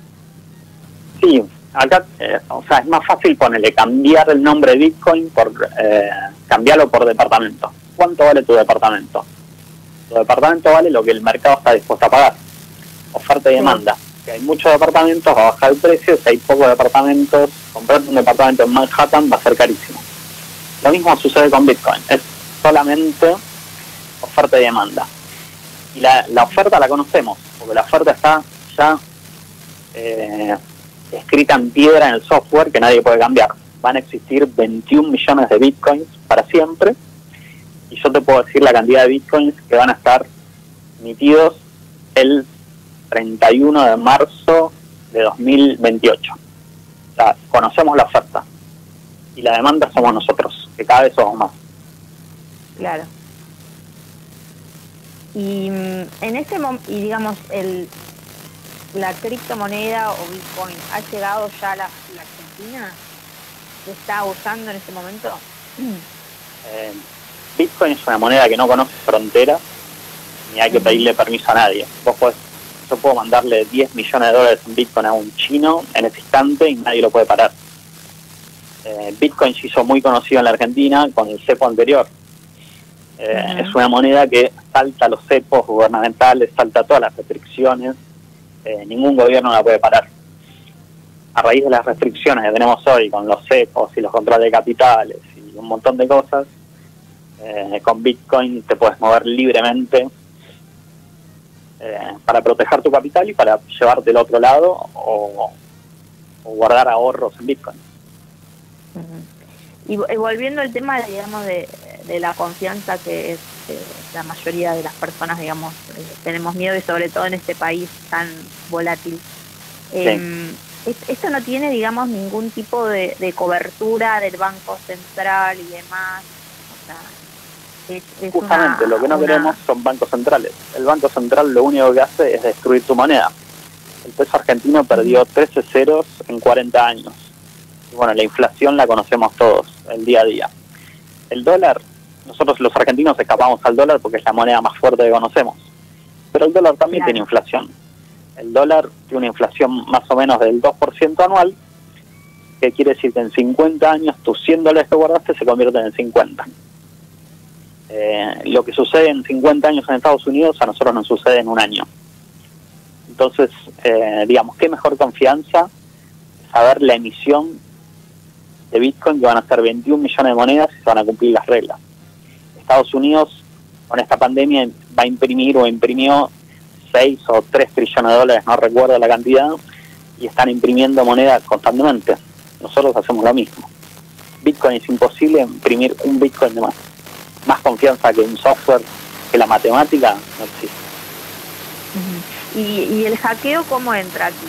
Sí, acá eh, o sea, es más fácil ponerle cambiar el nombre de Bitcoin por eh, cambiarlo por departamento. ¿Cuánto vale tu departamento? Tu departamento vale lo que el mercado está dispuesto a pagar. Oferta y demanda. Sí. Si hay muchos departamentos va a bajar el precio, si hay pocos departamentos, comprar un departamento en Manhattan va a ser carísimo. Lo mismo sucede con Bitcoin, es solamente oferta y demanda. Y la, la oferta la conocemos, porque la oferta está ya eh, escrita en piedra en el software que nadie puede cambiar. Van a existir veintiún millones de Bitcoins para siempre, y yo te puedo decir la cantidad de Bitcoins que van a estar emitidos el treinta y uno de marzo de dos mil veintiocho. O sea, conocemos la oferta y la demanda somos nosotros, que cada vez somos más. Claro. Y en ese momento, y digamos, el la criptomoneda o Bitcoin, ¿ha llegado ya a la, la Argentina? ¿Se está usando en este momento? Eh, Bitcoin es una moneda que no conoce fronteras, ni hay que pedirle permiso a nadie. Vos podés, yo puedo mandarle diez millones de dólares en Bitcoin a un chino en ese instante y nadie lo puede parar. Eh, Bitcoin se hizo muy conocido en la Argentina con el cepo anterior. Eh, uh-huh. Es una moneda que salta los cepos gubernamentales, salta todas las restricciones. Eh, ningún gobierno la puede parar. A raíz de las restricciones que tenemos hoy con los cepos y los controles de capitales y un montón de cosas, eh, con Bitcoin te puedes mover libremente eh, para proteger tu capital y para llevarte al otro lado o, o guardar ahorros en Bitcoin. Uh-huh. Y, y volviendo al tema, digamos, de, de la confianza que es eh, la mayoría de las personas, digamos, eh, tenemos miedo, y sobre todo en este país tan volátil. Eh, sí. Esto no tiene, digamos, ningún tipo de, de cobertura del Banco Central y demás. O sea, es, es justamente una, lo que no una... queremos son bancos centrales. El Banco Central lo único que hace es destruir tu moneda. El peso argentino perdió trece ceros en cuarenta años. Y bueno, la inflación la conocemos todos, el día a día. El dólar, nosotros los argentinos escapamos al dólar porque es la moneda más fuerte que conocemos. Pero el dólar también claro. tiene inflación. El dólar tiene una inflación más o menos del dos por ciento anual, que quiere decir que en cincuenta años tus cien dólares que guardaste se convierten en cincuenta. Eh, lo que sucede en cincuenta años en Estados Unidos a nosotros nos sucede en un año. Entonces, eh, digamos, qué mejor confianza saber la emisión de Bitcoin, que van a ser veintiún millones de monedas y se van a cumplir las reglas. Estados Unidos, con esta pandemia, va a imprimir o imprimió seis o tres trillones de dólares, no recuerdo la cantidad, y están imprimiendo moneda constantemente. Nosotros hacemos lo mismo. Bitcoin es imposible imprimir un Bitcoin de más. Más confianza que un software, que la matemática, no existe. Uh-huh. ¿Y, ¿Y el hackeo cómo entra aquí?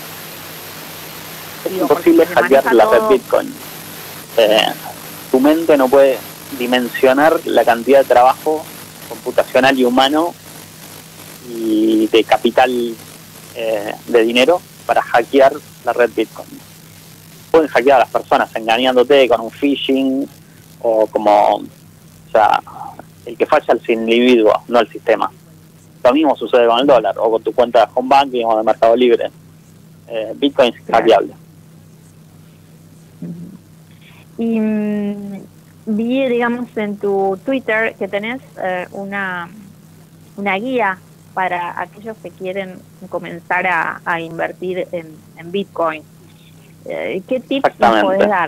Es Digo, imposible hackear la red Bitcoin. Eh, tu mente no puede dimensionar la cantidad de trabajo computacional y humano y de capital eh, de dinero para hackear la red Bitcoin. Pueden hackear a las personas engañándote con un phishing o como, o sea, el que falla es el individuo, no el sistema. Lo mismo sucede con el dólar, o con tu cuenta de home banking o de Mercado Libre. Eh, Bitcoin es hackeable. Y mmm, vi, digamos, en tu Twitter que tenés eh, una, una guía para aquellos que quieren comenzar a, a invertir en, en Bitcoin. Eh, ¿Qué tips nos podés dar?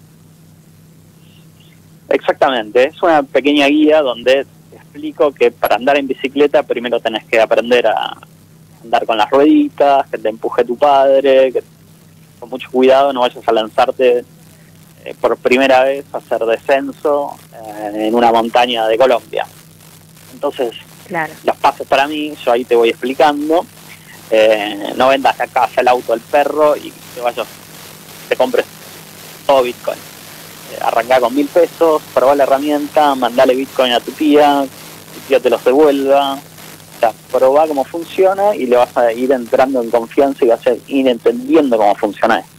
Exactamente, es una pequeña guía donde te explico que para andar en bicicleta primero tenés que aprender a andar con las rueditas, que te empuje tu padre, que con mucho cuidado no vayas a lanzarte eh, por primera vez a hacer descenso eh, en una montaña de Colombia. Entonces, claro, los pasos para mí, yo ahí te voy explicando. Eh, no vendas a casa el auto al perro y te vayas, te compres todo Bitcoin. Eh, arrancá con mil pesos, probá la herramienta, mandale Bitcoin a tu tía, tu tía te los devuelva. O sea, probá cómo funciona y le vas a ir entrando en confianza y vas a ir entendiendo cómo funciona esto.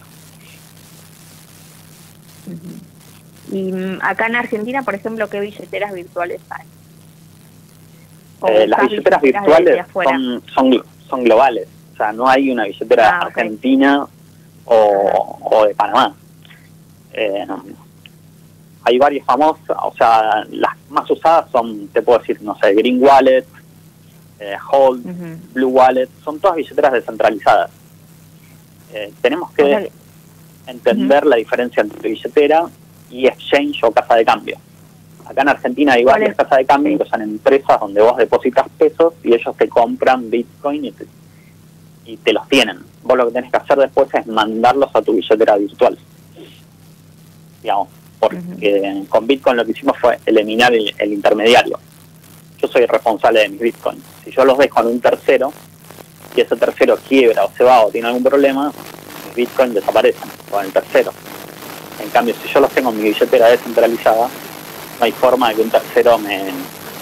Y acá en Argentina, por ejemplo, ¿qué billeteras virtuales hay? Eh, las billeteras, billeteras virtuales son, son, son globales, o sea, no hay una billetera ah, okay. argentina o, o de Panamá. Eh, hay varias famosas, o sea, las más usadas son, te puedo decir, no sé, Green Wallet, eh, Hold, uh-huh. Blue Wallet, son todas billeteras descentralizadas. Eh, tenemos que okay. entender uh-huh. la diferencia entre billetera y exchange o casa de cambio. Acá en Argentina hay varias casas de cambio que son empresas donde vos depositas pesos y ellos te compran Bitcoin y te, y te los tienen. Vos lo que tenés que hacer después es mandarlos a tu billetera virtual. Digamos, porque uh-huh. con Bitcoin lo que hicimos fue eliminar el, el intermediario. Yo soy el responsable de mis Bitcoin. Si yo los dejo en un tercero y ese tercero quiebra o se va o tiene algún problema, mis Bitcoin desaparecen con el tercero. En cambio, si yo los tengo en mi billetera descentralizada, no hay forma de que un tercero me... Eh,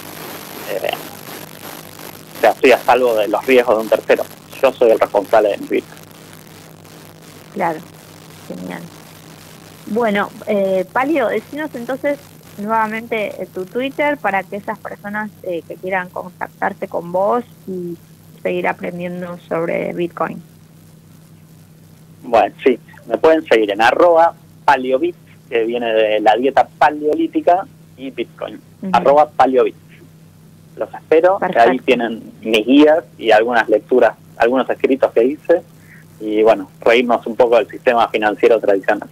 o sea, estoy a salvo de los riesgos de un tercero. Yo soy el responsable de mi Bitcoin. Claro, genial. Bueno, eh, Palio, decinos entonces nuevamente eh, tu Twitter para que esas personas eh, que quieran contactarse con vos y seguir aprendiendo sobre Bitcoin. Bueno, sí, me pueden seguir en arroba paleobit, que viene de la dieta paleolítica, y Bitcoin, uh-huh. arroba paleobit. Los espero, que ahí tienen mis guías y algunas lecturas, algunos escritos que hice, y bueno, reírnos un poco del sistema financiero tradicional.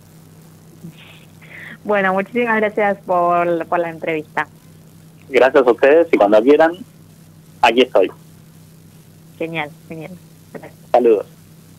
Bueno, muchísimas gracias por, por la entrevista. Gracias a ustedes y cuando quieran, aquí estoy. Genial, genial. Gracias. Saludos.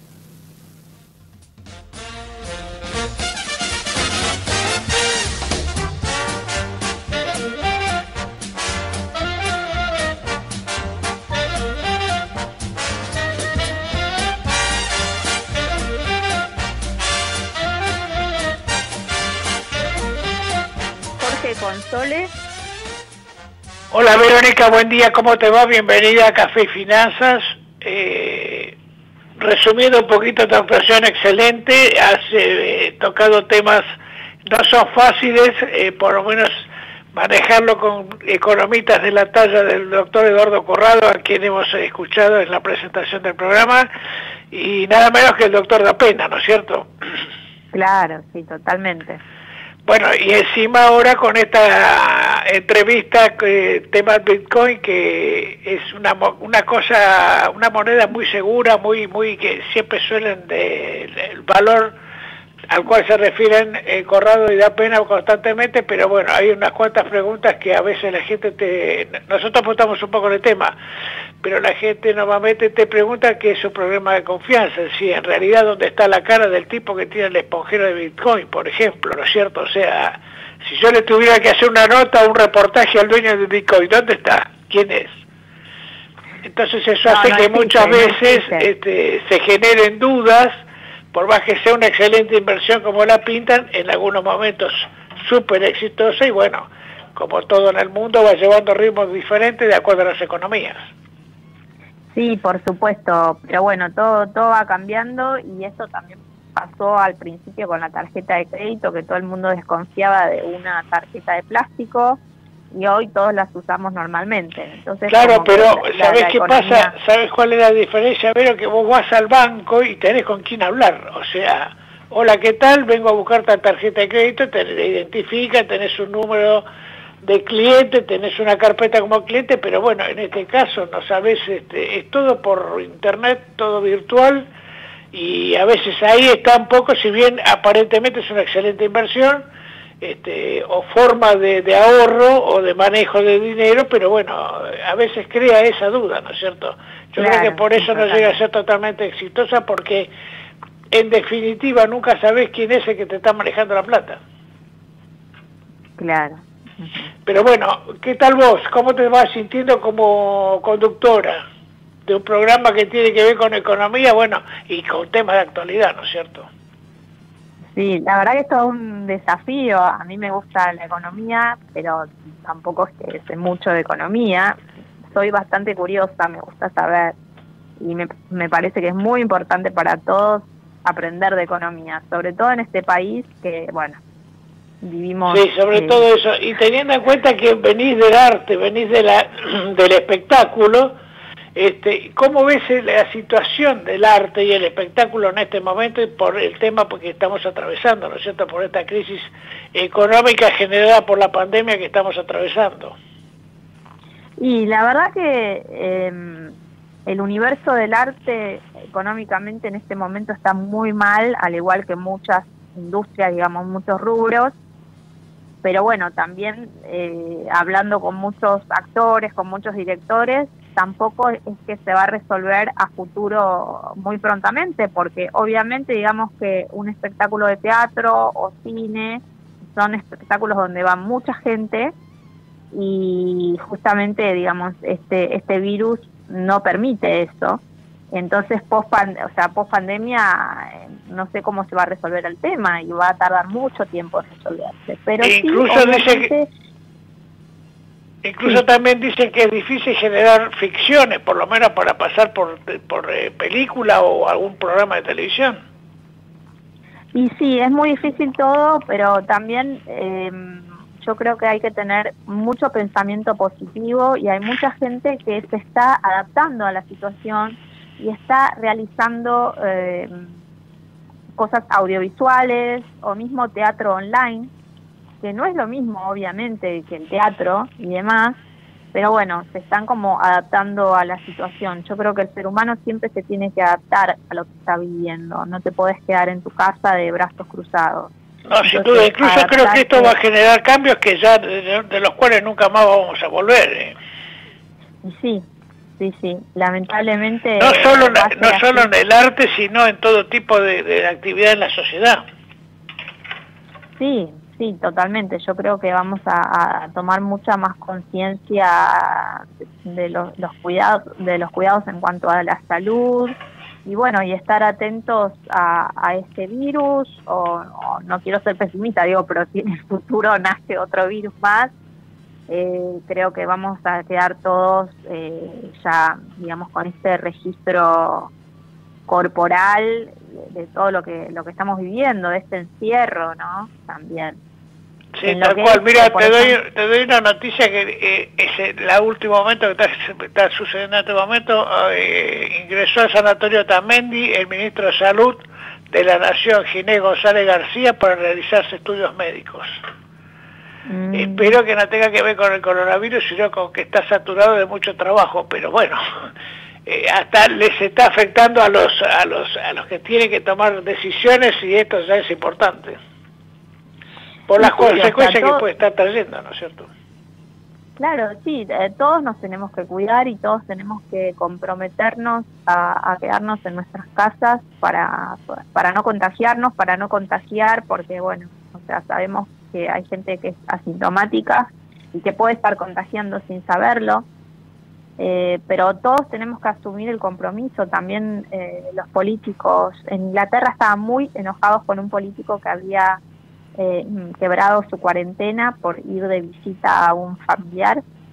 Consoles. Hola Verónica, buen día, ¿cómo te va? Bienvenida a Café y Finanzas. Eh, resumiendo un poquito tu actuación, excelente, has eh, tocado temas, no son fáciles, eh, por lo menos manejarlo con economistas de la talla del doctor Eduardo Corrado, a quien hemos escuchado en la presentación del programa, y nada menos que el doctor Da Pena, ¿no es cierto? Claro, sí, totalmente. Bueno, y encima ahora con esta entrevista, eh, tema Bitcoin, que es una una cosa, una moneda muy segura, muy muy que siempre suelen de, el valor al cual se refieren eh, Corrado y Da Pena constantemente, pero bueno, hay unas cuantas preguntas que a veces la gente te... Nosotros apuntamos un poco en el tema, pero la gente normalmente te pregunta qué es un problema de confianza, si en realidad dónde está la cara del tipo que tiene el esponjero de Bitcoin, por ejemplo, ¿no es cierto? O sea, si yo le tuviera que hacer una nota o un reportaje al dueño de Bitcoin, ¿dónde está? ¿Quién es? Entonces eso hace no, no que existe, muchas veces no este, se generen dudas, por más que sea una excelente inversión como la pintan, en algunos momentos súper exitosa y bueno, como todo en el mundo va llevando ritmos diferentes de acuerdo a las economías. Sí, por supuesto, pero bueno, todo todo va cambiando y esto también pasó al principio con la tarjeta de crédito, que todo el mundo desconfiaba de una tarjeta de plástico, y hoy todos las usamos normalmente. Entonces, claro, pero la, ¿sabés la qué economía... pasa? ¿Sabés cuál es la diferencia, Vero? Que vos vas al banco y tenés con quién hablar. O sea, hola, ¿qué tal? Vengo a buscar tu tarjeta de crédito, te identifica, tenés un número de cliente, tenés una carpeta como cliente, pero bueno, en este caso no sabés, este, es todo por internet, todo virtual, y a veces ahí está un poco, si bien aparentemente es una excelente inversión, este, o forma de, de ahorro o de manejo de dinero, pero bueno, a veces crea esa duda, ¿no es cierto? Yo Claro, creo que por eso no totalmente. llega a ser totalmente exitosa, porque en definitiva nunca sabés quién es el que te está manejando la plata. Claro. Pero bueno, ¿qué tal vos? ¿Cómo te vas sintiendo como conductora de un programa que tiene que ver con economía, bueno, y con temas de actualidad, ¿no es cierto? Sí, la verdad que es todo un desafío. A mí me gusta la economía, pero tampoco es que sé mucho de economía. Soy bastante curiosa, me gusta saber, y me, me parece que es muy importante para todos aprender de economía, sobre todo en este país que, bueno, vivimos... Sí, sobre eh, todo eso. Y teniendo en cuenta que venís del arte, venís de la, del espectáculo, este, ¿cómo ves la situación del arte y el espectáculo en este momento y por el tema que estamos atravesando, ¿no es cierto?, por esta crisis económica generada por la pandemia que estamos atravesando? Y la verdad que eh, el universo del arte económicamente en este momento está muy mal, al igual que muchas industrias, digamos, muchos rubros, pero bueno, también eh, hablando con muchos actores, con muchos directores, tampoco es que se va a resolver a futuro muy prontamente, porque obviamente digamos que un espectáculo de teatro o cine son espectáculos donde va mucha gente y justamente digamos este este virus no permite eso. Entonces post o sea post pandemia eh, no sé cómo se va a resolver el tema y va a tardar mucho tiempo en resolverse, pero e sí, incluso dice obviamente, que, incluso sí. También dicen que es difícil generar ficciones, por lo menos para pasar por por eh, película o algún programa de televisión. Y sí, es muy difícil todo, pero también eh, yo creo que hay que tener mucho pensamiento positivo y hay mucha gente que se está adaptando a la situación y está realizando eh, cosas audiovisuales o mismo teatro online, que no es lo mismo obviamente que el teatro y demás, pero bueno, se están como adaptando a la situación. Yo creo que el ser humano siempre se tiene que adaptar a lo que está viviendo, no te podés quedar en tu casa de brazos cruzados. No, sin duda, incluso adaptarte... creo que esto va a generar cambios que ya de, de los cuales nunca más vamos a volver. ¿eh? Y sí, sí, sí, lamentablemente... No solo, no solo en el arte, sino en todo tipo de, de actividad en la sociedad. Sí, sí, totalmente. Yo creo que vamos a, a tomar mucha más conciencia de los, los cuidados, de los cuidados en cuanto a la salud, y bueno, y estar atentos a, a este virus, o, o no quiero ser pesimista, digo, pero si en el futuro nace otro virus más, eh, creo que vamos a quedar todos eh, ya, digamos, con este registro corporal de, de todo lo que lo que estamos viviendo, de este encierro, ¿no? También. Sí, tal cual. Mira, te doy, te doy una noticia que eh, es el último momento que está, está sucediendo en este momento. Eh, ingresó al sanatorio Tamendi el ministro de Salud de la Nación, Ginés González García, para realizarse estudios médicos. Mm. Espero que no tenga que ver con el coronavirus, sino con que está saturado de mucho trabajo, pero bueno, eh, hasta les está afectando a los, a los, a los que tienen que tomar decisiones, y esto ya es importante. Por las sí, consecuencias o sea, todo... que puede estar trayendo, ¿no es cierto? Claro, sí, eh, todos nos tenemos que cuidar y todos tenemos que comprometernos a, a quedarnos en nuestras casas para, para no contagiarnos, para no contagiar, porque bueno, o sea, sabemos que hay gente que es asintomática y que puede estar contagiando sin saberlo, eh, pero todos tenemos que asumir el compromiso. También eh, los políticos, en Inglaterra estaban muy enojados con un político que había Eh, quebrado su cuarentena por ir de visita a un familiar,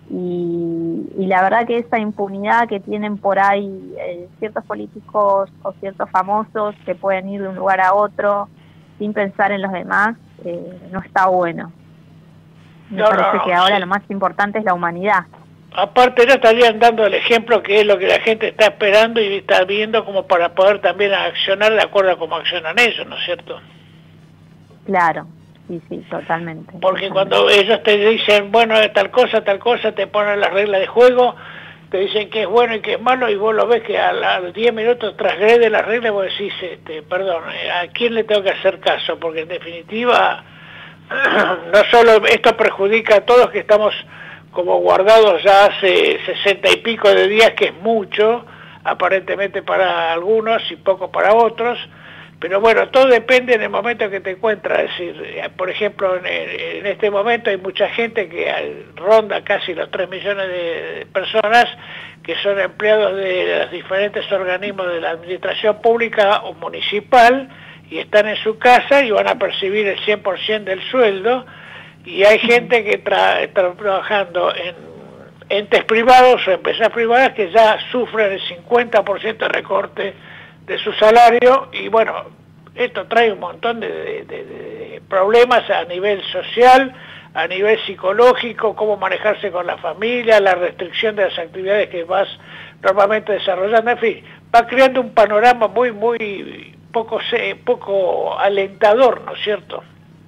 Y, y la verdad que esa impunidad que tienen por ahí eh, ciertos políticos o ciertos famosos que pueden ir de un lugar a otro sin pensar en los demás, eh, no está bueno. Me no, parece no, no, que ahora sí. lo más importante es la humanidad. Aparte no estarían dando el ejemplo que es lo que la gente está esperando y está viendo como para poder también accionar de acuerdo a cómo accionan ellos, ¿no es cierto? Claro, sí, sí, totalmente. Porque totalmente. cuando ellos te dicen, bueno, tal cosa, tal cosa, te ponen las reglas de juego, te dicen que es bueno y que es malo, y vos lo ves que a los diez minutos transgrede las reglas, y vos decís, este, perdón, ¿a quién le tengo que hacer caso? Porque en definitiva, no solo esto perjudica a todos que estamos como guardados ya hace sesenta y pico de días, que es mucho, aparentemente para algunos y poco para otros, pero bueno, todo depende en el momento que te encuentras. Es decir, por ejemplo, en, en este momento hay mucha gente que ronda casi los tres millones de personas que son empleados de los diferentes organismos de la administración pública o municipal y están en su casa y van a percibir el cien por ciento del sueldo, y hay gente que tra está trabajando en entes privados o empresas privadas que ya sufren el cincuenta por ciento de recorte de su salario, y bueno, esto trae un montón de, de, de, de problemas a nivel social, a nivel psicológico, cómo manejarse con la familia, la restricción de las actividades que vas normalmente desarrollando, en fin, va creando un panorama muy, muy poco, poco alentador, ¿no es cierto?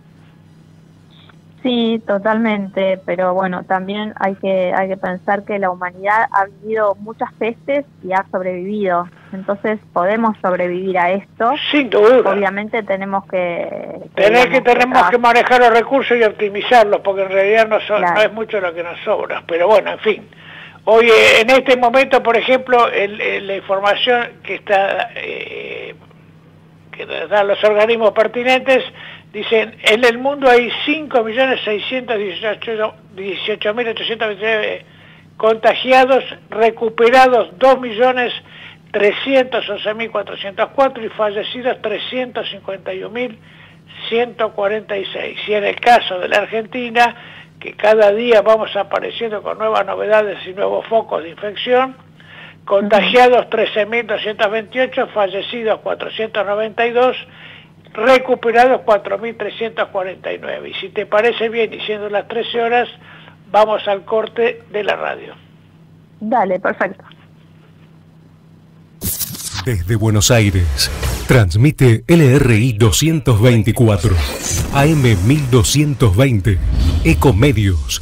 Sí, totalmente, pero bueno, también hay que hay que pensar que la humanidad ha vivido muchas pestes y ha sobrevivido, entonces podemos sobrevivir a esto. Sin duda. Obviamente tenemos que... Tener que tenemos que manejar los recursos y optimizarlos, porque en realidad no, so, claro. no es mucho lo que nos sobra, pero bueno, en fin. Hoy, eh, en este momento, por ejemplo, el, el, la información que está eh, que dan los organismos pertinentes, dicen, en el mundo hay cinco millones seiscientos dieciocho mil ochocientos veintinueve contagiados, recuperados dos millones trescientos once mil cuatrocientos cuatro y fallecidos trescientos cincuenta y un mil ciento cuarenta y seis. Y en el caso de la Argentina, que cada día vamos apareciendo con nuevas novedades y nuevos focos de infección, contagiados trece mil doscientos veintiocho, fallecidos cuatrocientos noventa y dos, recuperados cuatro mil trescientos cuarenta y nueve. Y si te parece bien, y siendo las trece horas, vamos al corte de la radio. Dale, perfecto. Desde Buenos Aires, transmite L R I doscientos veinticuatro, A M mil doscientos veinte, Ecomedios.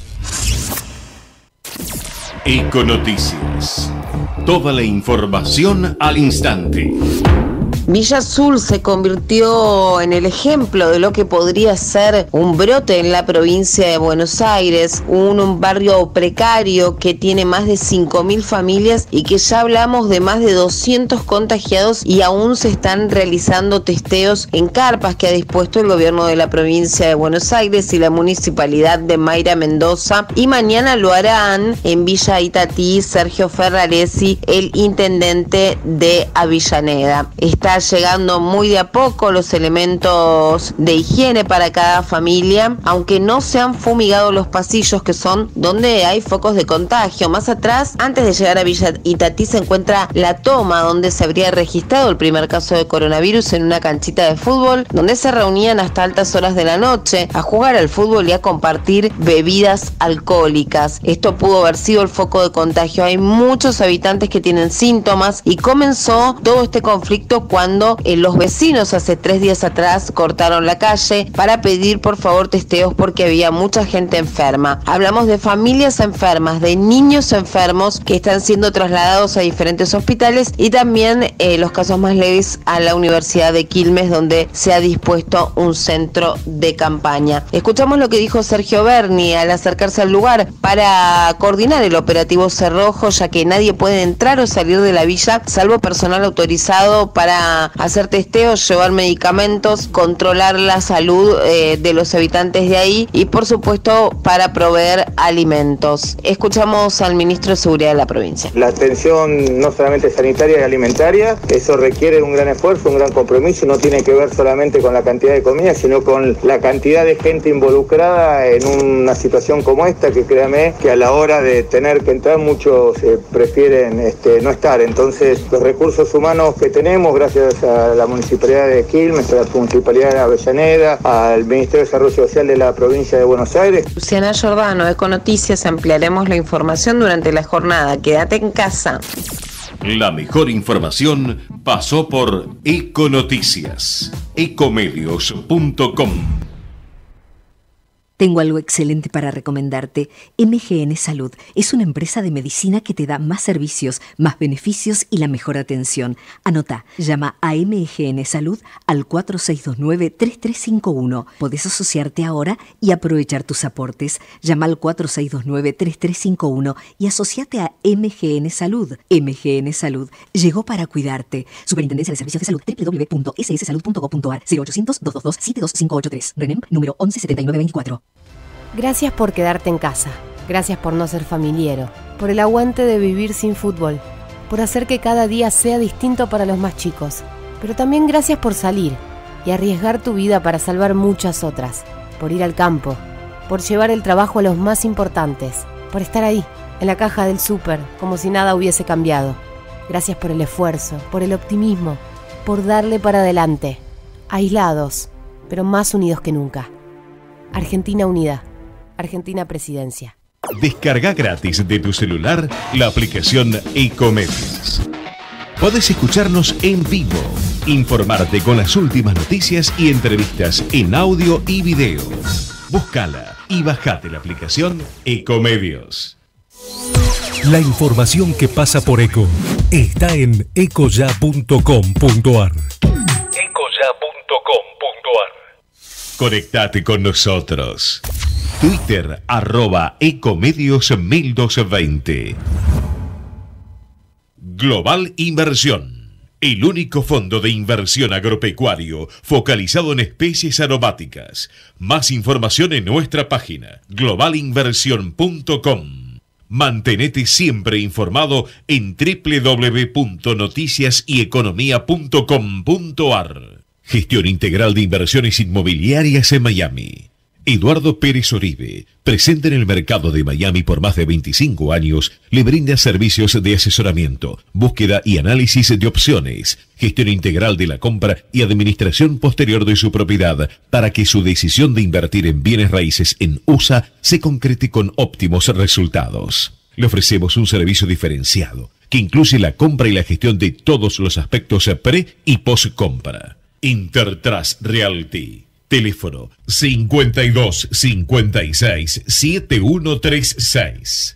Econoticias. Toda la información al instante. Villa Azul se convirtió en el ejemplo de lo que podría ser un brote en la provincia de Buenos Aires, un, un barrio precario que tiene más de cinco mil familias y que ya hablamos de más de doscientos contagiados, y aún se están realizando testeos en carpas que ha dispuesto el gobierno de la provincia de Buenos Aires y la municipalidad de Mayra Mendoza, y mañana lo harán en Villa Itatí Sergio Ferraresi, el intendente de Avellaneda. Está llegando muy de a poco los elementos de higiene para cada familia, aunque no se han fumigado los pasillos, que son donde hay focos de contagio. Más atrás, antes de llegar a Villa Itatí, se encuentra La Toma, donde se habría registrado el primer caso de coronavirus en una canchita de fútbol, donde se reunían hasta altas horas de la noche a jugar al fútbol y a compartir bebidas alcohólicas. Esto pudo haber sido el foco de contagio. Hay muchos habitantes que tienen síntomas, y comenzó todo este conflicto cuando cuando eh, los vecinos hace tres días atrás cortaron la calle para pedir por favor testeos porque había mucha gente enferma. Hablamos de familias enfermas, de niños enfermos que están siendo trasladados a diferentes hospitales, y también eh, los casos más leves a la Universidad de Quilmes, donde se ha dispuesto un centro de campaña. Escuchamos lo que dijo Sergio Berni al acercarse al lugar para coordinar el operativo Cerrojo, ya que nadie puede entrar o salir de la villa salvo personal autorizado para a hacer testeos, llevar medicamentos, controlar la salud eh, de los habitantes de ahí y por supuesto para proveer alimentos. Escuchamos al ministro de Seguridad de la provincia. La atención no solamente sanitaria y alimentaria, eso requiere un gran esfuerzo, un gran compromiso, no tiene que ver solamente con la cantidad de comida, sino con la cantidad de gente involucrada en una situación como esta, que créame que a la hora de tener que entrar muchos eh, prefieren este, no estar. Entonces los recursos humanos que tenemos, gracias a la Municipalidad de Quilmes, a la Municipalidad de Avellaneda, al Ministerio de Desarrollo Social de la Provincia de Buenos Aires. Luciana Giordano, Econoticias, ampliaremos la información durante la jornada. Quédate en casa. La mejor información pasó por Econoticias. ecomedios punto com. Tengo algo excelente para recomendarte. M G N Salud es una empresa de medicina que te da más servicios, más beneficios y la mejor atención. Anota, llama a M G N Salud al cuatro seis dos nueve, tres tres cinco uno. Podés asociarte ahora y aprovechar tus aportes. Llama al cuatro seis dos nueve, tres tres cinco uno y asociate a M G N Salud. M G N Salud llegó para cuidarte. Superintendencia de Servicios de Salud, doble u doble u doble u punto s s salud punto gov punto a r, cero ochocientos, dos dos dos, siete dos cinco ocho tres. RENEM número once setenta y nueve veinticuatro. Gracias por quedarte en casa. Gracias por no ser familiero. Por el aguante de vivir sin fútbol. Por hacer que cada día sea distinto para los más chicos. Pero también gracias por salir y arriesgar tu vida para salvar muchas otras. Por ir al campo. Por llevar el trabajo a los más importantes. Por estar ahí, en la caja del súper, como si nada hubiese cambiado. Gracias por el esfuerzo, por el optimismo, por darle para adelante. Aislados, pero más unidos que nunca. Argentina Unida. Argentina Presidencia. Descarga gratis de tu celular la aplicación Ecomedios. Podés escucharnos en vivo, informarte con las últimas noticias y entrevistas en audio y video. Búscala y bajate la aplicación Ecomedios. La información que pasa por Eco está en ecoya punto com punto a r. ecoya punto com punto a r. Conectate con nosotros. Twitter, arroba Ecomedios mil doscientos veinte. Global Inversión. El único fondo de inversión agropecuario focalizado en especies aromáticas. Más información en nuestra página global inversión punto com. Mantenete siempre informado en doble u doble u doble u punto noticias y economía punto com punto a r. Gestión integral de inversiones inmobiliarias en Miami. Eduardo Pérez Oribe, presente en el mercado de Miami por más de veinticinco años, le brinda servicios de asesoramiento, búsqueda y análisis de opciones, gestión integral de la compra y administración posterior de su propiedad para que su decisión de invertir en bienes raíces en U S A se concrete con óptimos resultados. Le ofrecemos un servicio diferenciado que incluye la compra y la gestión de todos los aspectos pre y post compra. Intertrust Realty. Teléfono cincuenta y dos cincuenta y seis setenta y uno treinta y seis.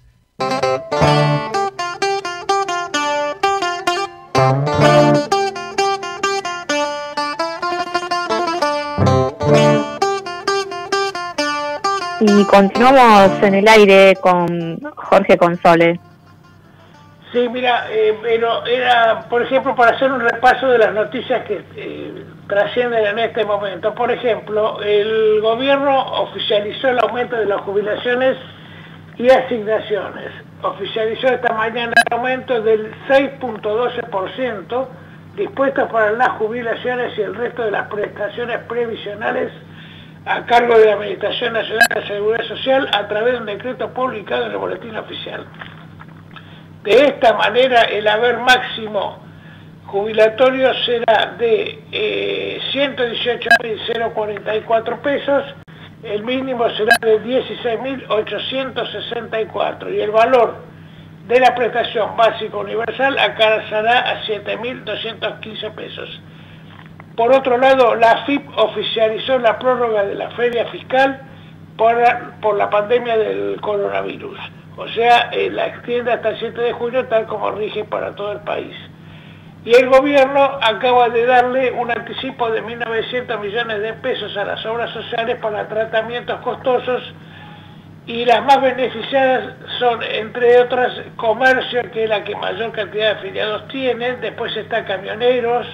Y continuamos en el aire con Jorge Consoles. Sí, mira, eh, pero era, por ejemplo, para hacer un repaso de las noticias que eh, trascienden en este momento. Por ejemplo, el gobierno oficializó el aumento de las jubilaciones y asignaciones. Oficializó esta mañana el aumento del seis punto doce por ciento dispuestos para las jubilaciones y el resto de las prestaciones previsionales a cargo de la Administración Nacional de Seguridad Social a través de un decreto publicado en el Boletín Oficial. De esta manera, el haber máximo jubilatorio será de eh, ciento dieciocho mil cuarenta y cuatro pesos, el mínimo será de dieciséis mil ochocientos sesenta y cuatro y el valor de la prestación básica universal alcanzará a siete mil doscientos quince pesos. Por otro lado, la A F I P oficializó la prórroga de la feria fiscal por, por la pandemia del coronavirus. O sea, eh, la extiende hasta el siete de junio, tal como rige para todo el país. Y el gobierno acaba de darle un anticipo de mil novecientos millones de pesos a las obras sociales para tratamientos costosos, y las más beneficiadas son, entre otras, comercio, que es la que mayor cantidad de afiliados tiene, después está camioneros,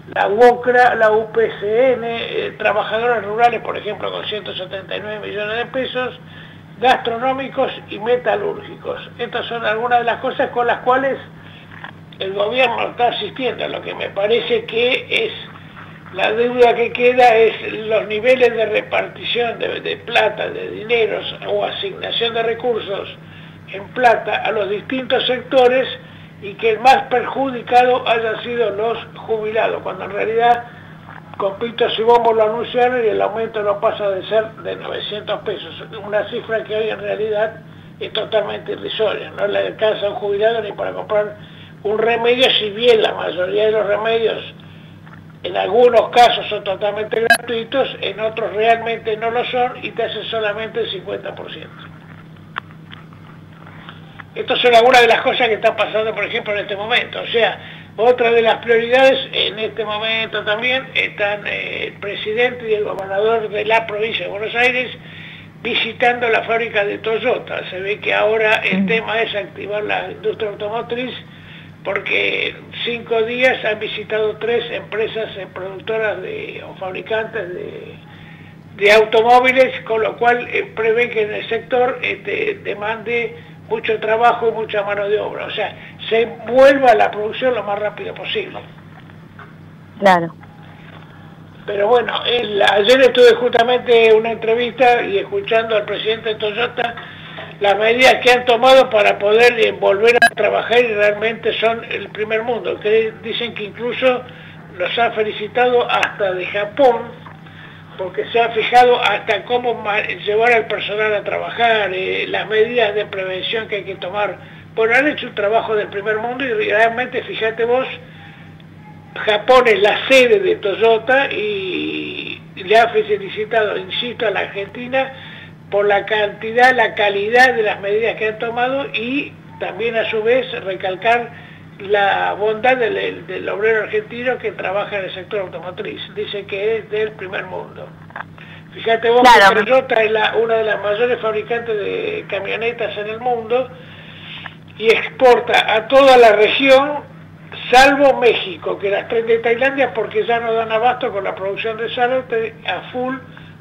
la UOCRA, la U P C N, eh, trabajadores rurales, por ejemplo, con ciento setenta y nueve millones de pesos, gastronómicos y metalúrgicos. Estas son algunas de las cosas con las cuales el gobierno está asistiendo. Lo que me parece que es la deuda que queda es los niveles de repartición de, de plata, de dineros o asignación de recursos en plata a los distintos sectores, y que el más perjudicado hayan sido los jubilados, cuando en realidad con pitos y bombos lo anunciaron y el aumento no pasa de ser de novecientos pesos, una cifra que hoy en realidad es totalmente irrisoria, no le alcanza a un jubilado ni para comprar un remedio, si bien la mayoría de los remedios en algunos casos son totalmente gratuitos, en otros realmente no lo son y te hacen solamente el cincuenta por ciento. Estas son algunas de las cosas que están pasando, por ejemplo, en este momento. O sea, otra de las prioridades en este momento también están eh, el presidente y el gobernador de la provincia de Buenos Aires visitando la fábrica de Toyota. Se ve que ahora el tema es activar la industria automotriz, porque en cinco días han visitado tres empresas eh, productoras de, o fabricantes de, de automóviles, con lo cual eh, prevé que en el sector este, demande mucho trabajo y mucha mano de obra, o sea, se vuelva a la producción lo más rápido posible. Claro. Pero bueno, el, ayer estuve justamente en una entrevista y escuchando al presidente de Toyota las medidas que han tomado para poder eh, volver a trabajar, y realmente son el primer mundo, que dicen que incluso los han felicitado hasta de Japón, porque se ha fijado hasta cómo llevar al personal a trabajar, eh, las medidas de prevención que hay que tomar. Bueno, han hecho un trabajo del primer mundo y realmente, fíjate vos, Japón es la sede de Toyota y le ha felicitado, insisto, a la Argentina por la cantidad, la calidad de las medidas que han tomado, y también a su vez recalcar la bondad del, del obrero argentino que trabaja en el sector automotriz. Dice que es del primer mundo. Fíjate vos, claro, que Toyota es la, una de las mayores fabricantes de camionetas en el mundo y exporta a toda la región, salvo México, que las traen de Tailandia porque ya no dan abasto con la producción de Zárate a full,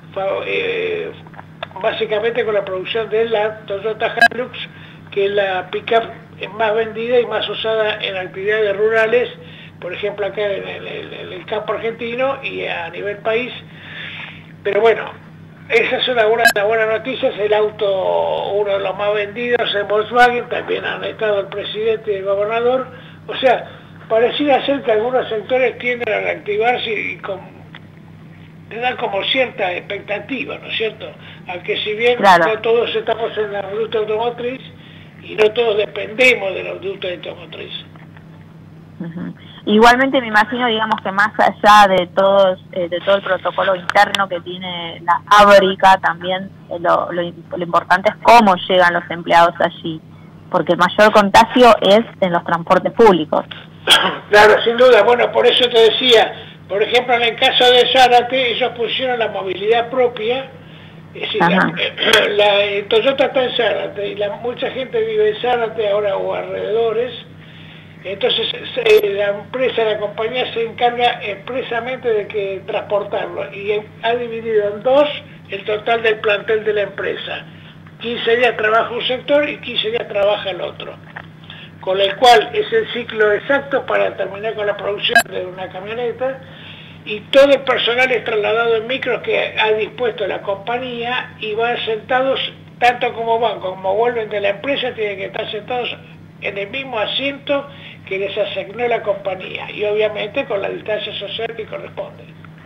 eh, básicamente con la producción de la Toyota Hilux, que es la pick-up más vendida y más usada en actividades rurales, por ejemplo acá en el, en el campo argentino y a nivel país. Pero bueno, esas son algunas de las buenas noticias. El auto, uno de los más vendidos en Volkswagen, también han estado el presidente y el gobernador. O sea, pareciera ser que algunos sectores tienden a reactivarse y con, te dan como cierta expectativa, ¿no es cierto? Aunque si bien claro, no todos estamos en la industria automotriz, y no todos dependemos de la industria automotriz. Uh-huh. Igualmente me imagino, digamos, que más allá de todos, eh, de todo el protocolo interno que tiene la fábrica, también eh, lo, lo, lo importante es cómo llegan los empleados allí, porque el mayor contagio es en los transportes públicos. Claro, sin duda. Bueno, por eso te decía, por ejemplo, en el caso de Zárate, ellos pusieron la movilidad propia. Es decir, la, la Toyota está en Zárate y la, mucha gente vive en Zárate ahora o alrededores. Entonces se, la empresa, la compañía se encarga expresamente de que transportarlo, y ha dividido en dos el total del plantel de la empresa. quince días trabaja un sector y quince días trabaja el otro, con el cual es el ciclo exacto para terminar con la producción de una camioneta, y todo el personal es trasladado en micros que ha dispuesto la compañía y van sentados, tanto como van como vuelven de la empresa, tienen que estar sentados en el mismo asiento que les asignó la compañía, y obviamente con la distancia social que corresponde.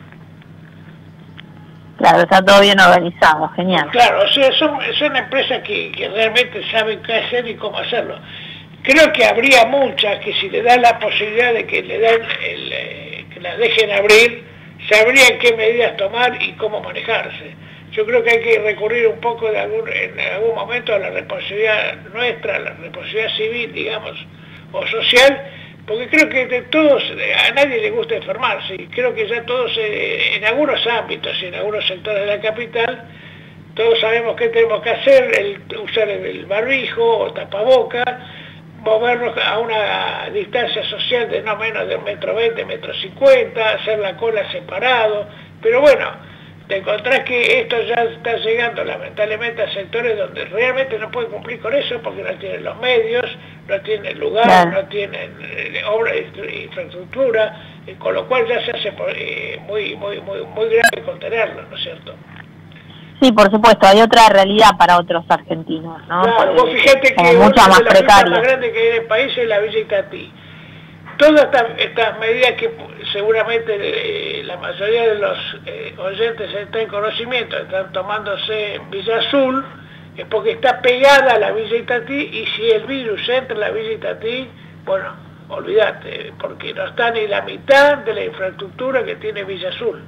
Claro, está todo bien organizado, genial. Claro, o sea, son, son empresas que, que realmente saben qué hacer y cómo hacerlo. Creo que habría muchas que si le dan la posibilidad de que le den el, eh, que las dejen abrir, sabrían qué medidas tomar y cómo manejarse. Yo creo que hay que recurrir un poco de algún, en algún momento a la responsabilidad nuestra, a la responsabilidad civil, digamos, o social, porque creo que de todos, a nadie le gusta enfermarse, y creo que ya todos, eh, en algunos ámbitos y en algunos sectores de la capital, todos sabemos qué tenemos que hacer, el, usar el barbijo o tapaboca, movernos a una distancia social de no menos de un metro veinte, metro cincuenta, hacer la cola separado, pero bueno, te encontrás que esto ya está llegando lamentablemente a sectores donde realmente no pueden cumplir con eso porque no tienen los medios, no tienen lugar, claro. no tienen eh, obra de infraestructura, eh, con lo cual ya se hace eh, muy, muy, muy, muy grave contenerlo, ¿no es cierto? Sí, por supuesto, hay otra realidad para otros argentinos, ¿no? Claro, porque, vos fíjate que mucho una más de las precaria. más grandes que hay en el país es la Villa Itatí. Todas estas, estas medidas que seguramente eh, la mayoría de los eh, oyentes están en conocimiento, están tomándose en Villa Azul, es porque está pegada a la Villa Itatí, y si el virus entra en la Villa Itatí, bueno, olvídate, porque no está ni la mitad de la infraestructura que tiene Villa Azul.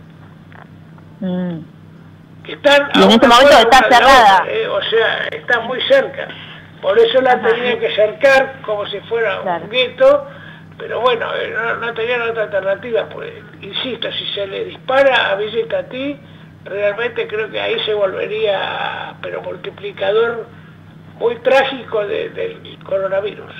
Mm. Que están y en este momento está cerrada. Otra, eh, o sea, está muy cerca. Por eso la han tenido que cercar como si fuera claro. un gueto, pero bueno, eh, no, no tenían otra alternativa. Pues, insisto, si se le dispara a Villa Itatí, realmente creo que ahí se volvería, pero multiplicador muy trágico de, del coronavirus.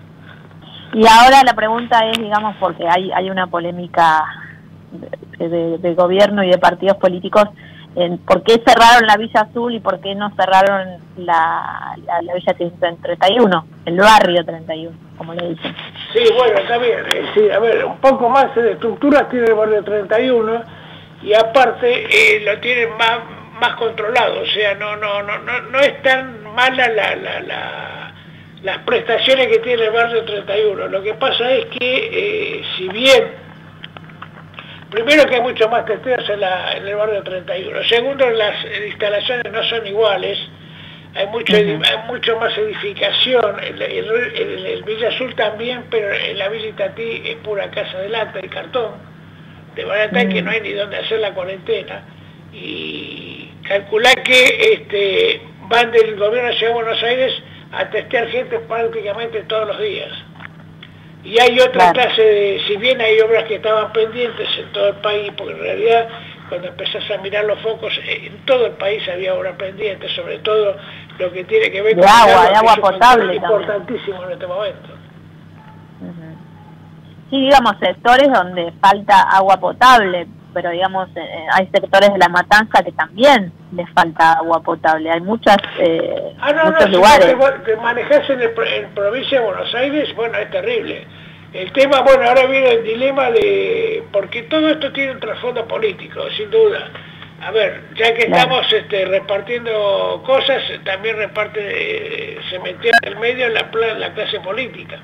Y ahora la pregunta es, digamos, porque hay, hay una polémica de, de, de gobierno y de partidos políticos, en por qué cerraron la Villa Azul y por qué no cerraron la, la, la Villa treinta y uno, el barrio treinta y uno, como le dicen. Sí, bueno, está bien. Eh, sí, a ver, un poco más de estructuras tiene el barrio treinta y uno y aparte eh, lo tienen más más controlado, o sea, no no no no, no es tan mala la, la, la, las prestaciones que tiene el barrio treinta y uno. Lo que pasa es que, eh, si bien primero que hay mucho más testeos en, la, en el barrio treinta y uno. Segundo, las instalaciones no son iguales. Hay mucho, uh-huh. hay mucho más edificación. En el, el, el Villa Azul también, pero en la Villa Itatí es pura casa de lata y cartón. De manera tal uh-huh. que no hay ni dónde hacer la cuarentena. Y calcular que este, van del gobierno de Ciudad de Buenos Aires a testear gente prácticamente todos los días. Y hay otra claro. clase de, si bien hay obras que estaban pendientes en todo el país, porque en realidad cuando empezás a mirar los focos, en todo el país había obras pendientes, sobre todo lo que tiene que ver de con agua, el agua, de agua potable. Es importantísimo en este momento. Uh-huh. Sí, digamos, sectores donde falta agua potable, pero digamos, eh, hay sectores de La Matanza que también les falta agua potable. Hay muchas eh, ah, no, muchos no, lugares. Si te manejas en, el, en provincia de Buenos Aires, bueno, es terrible. El tema, bueno, ahora viene el dilema de... porque todo esto tiene un trasfondo político, sin duda. A ver, ya que claro. estamos este, repartiendo cosas, también reparte, eh, se metió en el medio la, la clase política.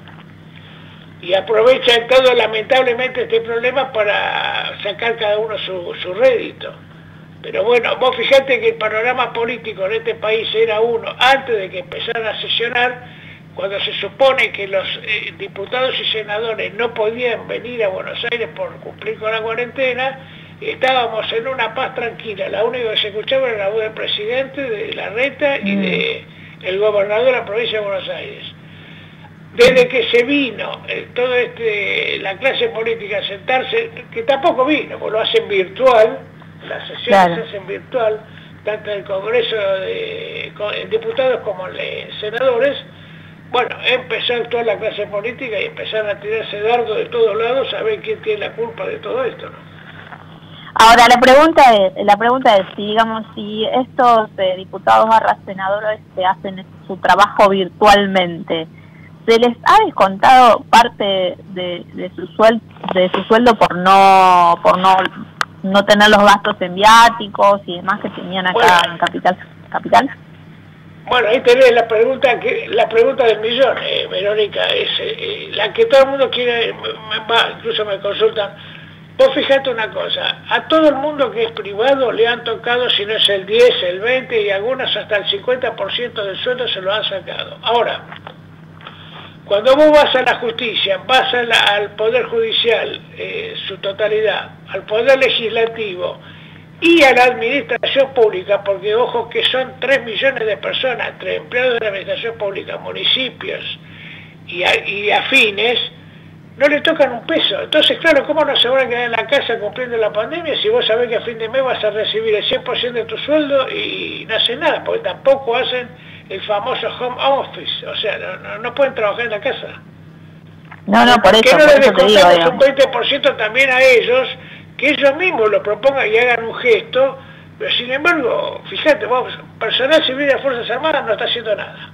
Y aprovechan todo, lamentablemente, este problema para sacar cada uno su, su rédito. Pero bueno, vos fijate que el panorama político en este país era uno antes de que empezaran a sesionar, cuando se supone que los eh, diputados y senadores no podían venir a Buenos Aires por cumplir con la cuarentena, estábamos en una paz tranquila. La única que se escuchaba era la voz del presidente, de Larreta y de el gobernador de la provincia de Buenos Aires. Desde que se vino eh, todo este la clase política a sentarse, que tampoco vino, porque lo hacen virtual, las sesiones claro. se hacen virtual, tanto en el Congreso de diputados como de senadores. Bueno, empezó a actuar la clase política y empezaron a tirarse dardos de todos lados a ver quién tiene la culpa de todo esto, ¿no? Ahora la pregunta es, la pregunta es si digamos si estos eh, diputados barra senadores se hacen su trabajo virtualmente, ¿se les ha descontado parte de, de su sueldo de su sueldo por no por no no tener los gastos en viáticos y demás que tenían acá bueno, en Capital Capital? Bueno, ahí tenés la pregunta que la pregunta del millón, eh, Verónica, es eh, la que todo el mundo quiere, me, va, incluso me consultan. Vos fijate una cosa, a todo el mundo que es privado le han tocado, si no es el diez, el veinte y algunos hasta el cincuenta por ciento del sueldo se lo han sacado. Ahora, cuando vos vas a la justicia, vas a la, al Poder Judicial, eh, su totalidad, al Poder Legislativo y a la Administración Pública, porque ojo que son tres millones de personas, entre empleados de la Administración Pública, municipios y, a, y afines, no le tocan un peso. Entonces, claro, ¿cómo no se van a quedar en la casa cumpliendo la pandemia si vos sabés que a fin de mes vas a recibir el cien por ciento de tu sueldo y no hacen nada? Porque tampoco hacen el famoso home office, o sea, no, no, no pueden trabajar en la casa. No, no, por eso, ¿Por qué no por les eso te digo, descontamos digamos. un veinte por ciento también a ellos, que ellos mismos lo propongan y hagan un gesto? Pero sin embargo, fíjate, vos, personal civil de las Fuerzas Armadas no está haciendo nada.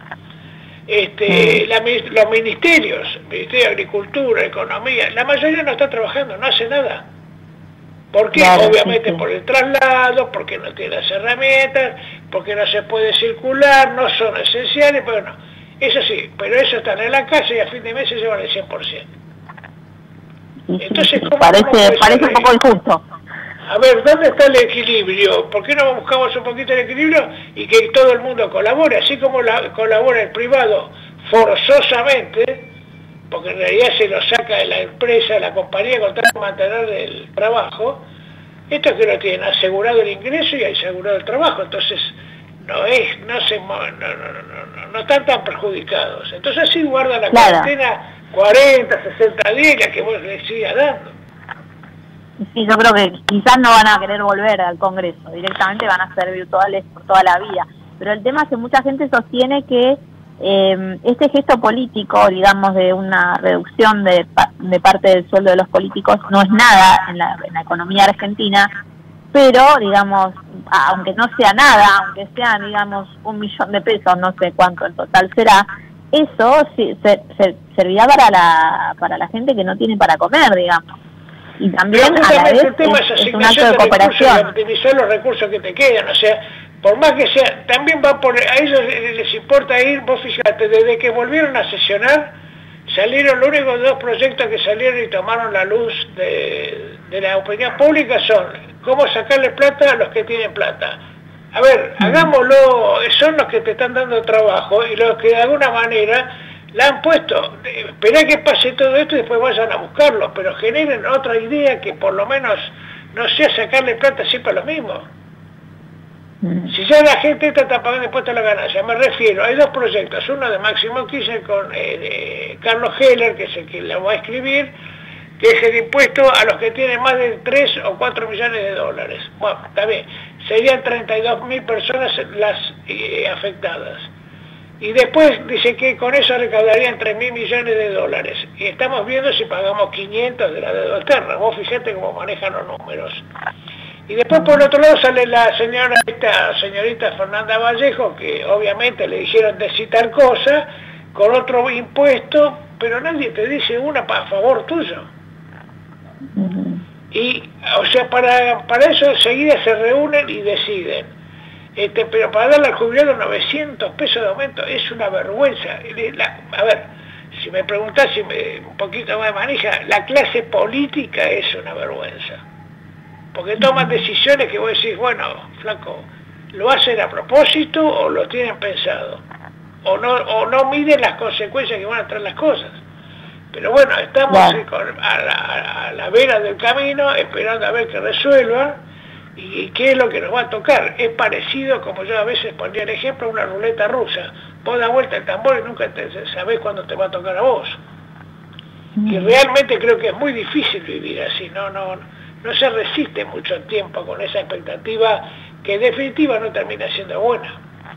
Este, la, los ministerios, Ministerio de Agricultura, Economía, la mayoría no está trabajando, no hace nada. ¿Por qué? Claro, Obviamente sí, sí. por el traslado, porque no tiene las herramientas, porque no se puede circular, no son esenciales, bueno, eso sí, pero eso están en la casa y a fin de mes se llevan el cien por ciento. Entonces, ¿cómo, parece, cómo puede parece ser? un poco injusto. A ver, ¿dónde está el equilibrio? ¿Por qué no buscamos un poquito el equilibrio y que todo el mundo colabore? Así como la, colabora el privado forzosamente, porque en realidad se lo saca de la empresa, de la compañía, con tal de mantener el trabajo, estos que no tienen asegurado el ingreso y asegurado el trabajo, entonces no es, no se no, no, no, no, no están tan perjudicados. Entonces así guardan la Claro. cuarentena cuarenta, sesenta días, la que vos les sigas dando. Sí, yo creo que quizás no van a querer volver al Congreso, directamente van a ser virtuales por toda la vida. Pero el tema es que mucha gente sostiene que eh, este gesto político, digamos, de una reducción de, de parte del sueldo de los políticos, no es nada en la, en la economía argentina, pero, digamos, aunque no sea nada, aunque sean, digamos, un millón de pesos, no sé cuánto en total será, eso sí, se, se, servirá para la, para la gente que no tiene para comer, digamos. Y también Pero a la vez el tema es, es es un acto asignación de de recursos y cooperación. optimizar los recursos que te quedan, o sea, por más que sea, también va por, a ellos les importa ir, vos fíjate, desde que volvieron a sesionar, salieron los únicos dos proyectos que salieron y tomaron la luz de, de la opinión pública son cómo sacarle plata a los que tienen plata. A ver, hagámoslo, son los que te están dando trabajo y los que de alguna manera la han puesto, esperá que pase todo esto y después vayan a buscarlo, pero generen otra idea que por lo menos no sea sacarle plata siempre a lo mismo. Si ya la gente esta está pagando impuestos a la ganancia, me refiero, hay dos proyectos, uno de Máximo Kirchner con eh, de Carlos Heller, que es el que lo va a escribir, que es el impuesto a los que tienen más de tres o cuatro millones de dólares. Bueno, está bien, serían treinta y dos mil personas las eh, afectadas. Y después dice que con eso recaudarían tres mil millones de dólares. Y estamos viendo si pagamos quinientos de la deuda externa. Vos fíjate cómo manejan los números. Y después por otro lado sale la señora, esta señorita Fernanda Vallejo, que obviamente le dijeron de citar cosas, con otro impuesto, pero nadie te dice una a favor tuyo. Y, o sea, para, para eso enseguida se reúnen y deciden. Este, pero para darle al jubilado novecientos pesos de aumento es una vergüenza. La, a ver, si me preguntás si me, un poquito más de manija, la clase política es una vergüenza. Porque toman decisiones que vos decís, bueno, flaco, ¿lo hacen a propósito o lo tienen pensado? O no, o no miden las consecuencias que van a traer las cosas. Pero bueno, estamos Claro. con, a, la, a la vera del camino, esperando a ver que resuelvan. ¿Y qué es lo que nos va a tocar? Es parecido, como yo a veces ponía el ejemplo, a una ruleta rusa. Vos das vuelta el tambor y nunca te, sabés cuándo te va a tocar a vos. Y realmente creo que es muy difícil vivir así. No, no, no se resiste mucho tiempo con esa expectativa que en definitiva no termina siendo buena.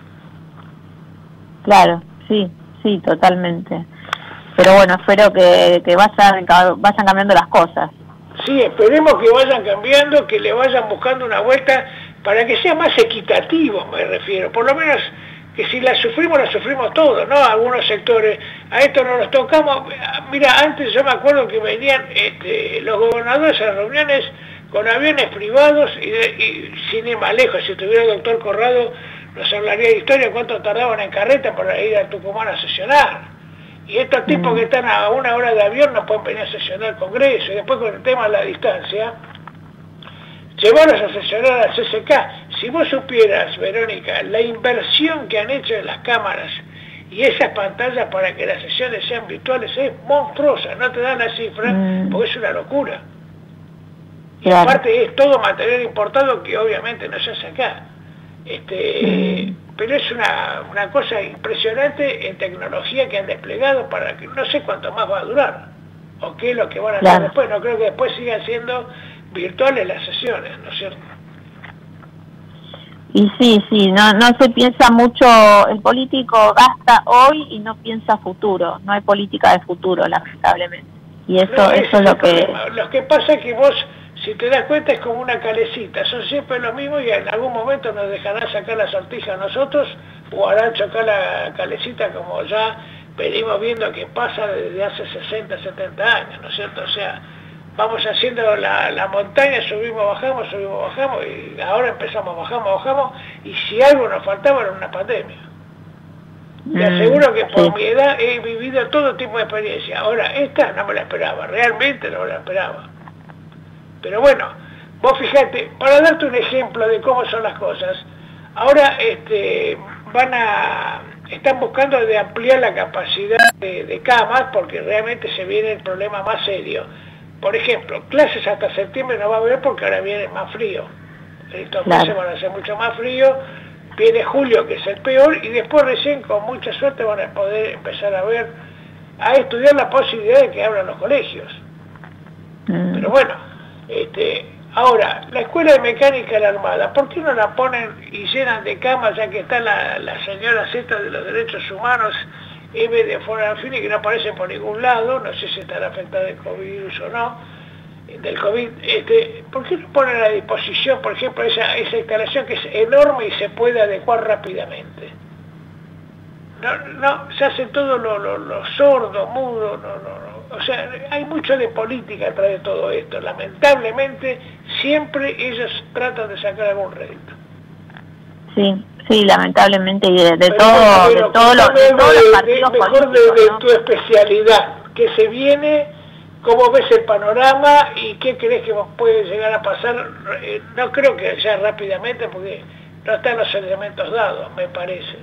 Claro, sí, sí, totalmente. Pero bueno, espero que, que vayan, vayan cambiando las cosas. Sí, esperemos que vayan cambiando, que le vayan buscando una vuelta para que sea más equitativo, me refiero. Por lo menos que si la sufrimos, la sufrimos todos, ¿no? Algunos sectores, a esto no nos tocamos. Mira, antes yo me acuerdo que venían este, los gobernadores a las reuniones con aviones privados y, de, y sin ir más lejos. Si tuviera el doctor Corrado, nos hablaría de historia, cuánto tardaban en carreta para ir a Tucumán a sesionar. Y estos tipos que están a una hora de avión no pueden venir a sesionar el Congreso. Y después con el tema de la distancia, llevarlos a sesionar al C C K. Si vos supieras, Verónica, la inversión que han hecho en las cámaras y esas pantallas para que las sesiones sean virtuales es monstruosa. No te dan la cifra porque es una locura. Y Claro. aparte es todo material importado que obviamente no se hace acá. Este, pero es una, una cosa impresionante en tecnología que han desplegado para que no sé cuánto más va a durar o qué es lo que van a hacer Claro. después. No creo que después sigan siendo virtuales las sesiones, ¿no es cierto? Y sí, sí, no, no se piensa mucho, el político gasta hoy y no piensa futuro, no hay política de futuro, lamentablemente. Y eso, no, eso es lo que... Problema. Lo que pasa es que vos, si te das cuenta, es como una calecita, son siempre lo mismo y en algún momento nos dejarán sacar la sortija a nosotros o harán chocar la calecita como ya venimos viendo que pasa desde hace sesenta, setenta años, ¿no es cierto? O sea, vamos haciendo la, la montaña, subimos, bajamos, subimos, bajamos, y ahora empezamos, bajamos, bajamos, y si algo nos faltaba era una pandemia. Te aseguro que por sí. mi edad he vivido todo tipo de experiencia. Ahora, esta no me la esperaba, realmente no me la esperaba. Pero bueno, vos fijate, para darte un ejemplo de cómo son las cosas, ahora este, van a... están buscando de ampliar la capacidad de, de camas porque realmente se viene el problema más serio. Por ejemplo, clases hasta septiembre no va a haber porque ahora viene más frío. Estos claro. meses van a ser mucho más frío. Viene julio, que es el peor, y después recién, con mucha suerte, van a poder empezar a ver, a estudiar la posibilidad de que abran los colegios. Mm. Pero bueno, este, ahora, la Escuela de Mecánica de la Armada, ¿por qué no la ponen y llenan de camas, ya que está la, la señora Z de los Derechos Humanos, M de Forafini, que no aparece por ningún lado, no sé si estará afectada del COVID o no, del COVID, este, ¿por qué no ponen a disposición, por ejemplo, esa, esa instalación que es enorme y se puede adecuar rápidamente? No, no, se hace todo lo, lo, lo sordo, mudo, no, no, no. O sea, hay mucho de política atrás de todo esto. Lamentablemente, siempre ellos tratan de sacar algún rédito. Sí, sí, lamentablemente, y de, de todo, bueno, de, todo lo, de todos los partidos de, mejor de, de ¿no? tu especialidad, que se viene... ¿Cómo ves el panorama y qué crees que puede llegar a pasar? Eh, no creo que sea rápidamente porque no están los elementos dados, me parece.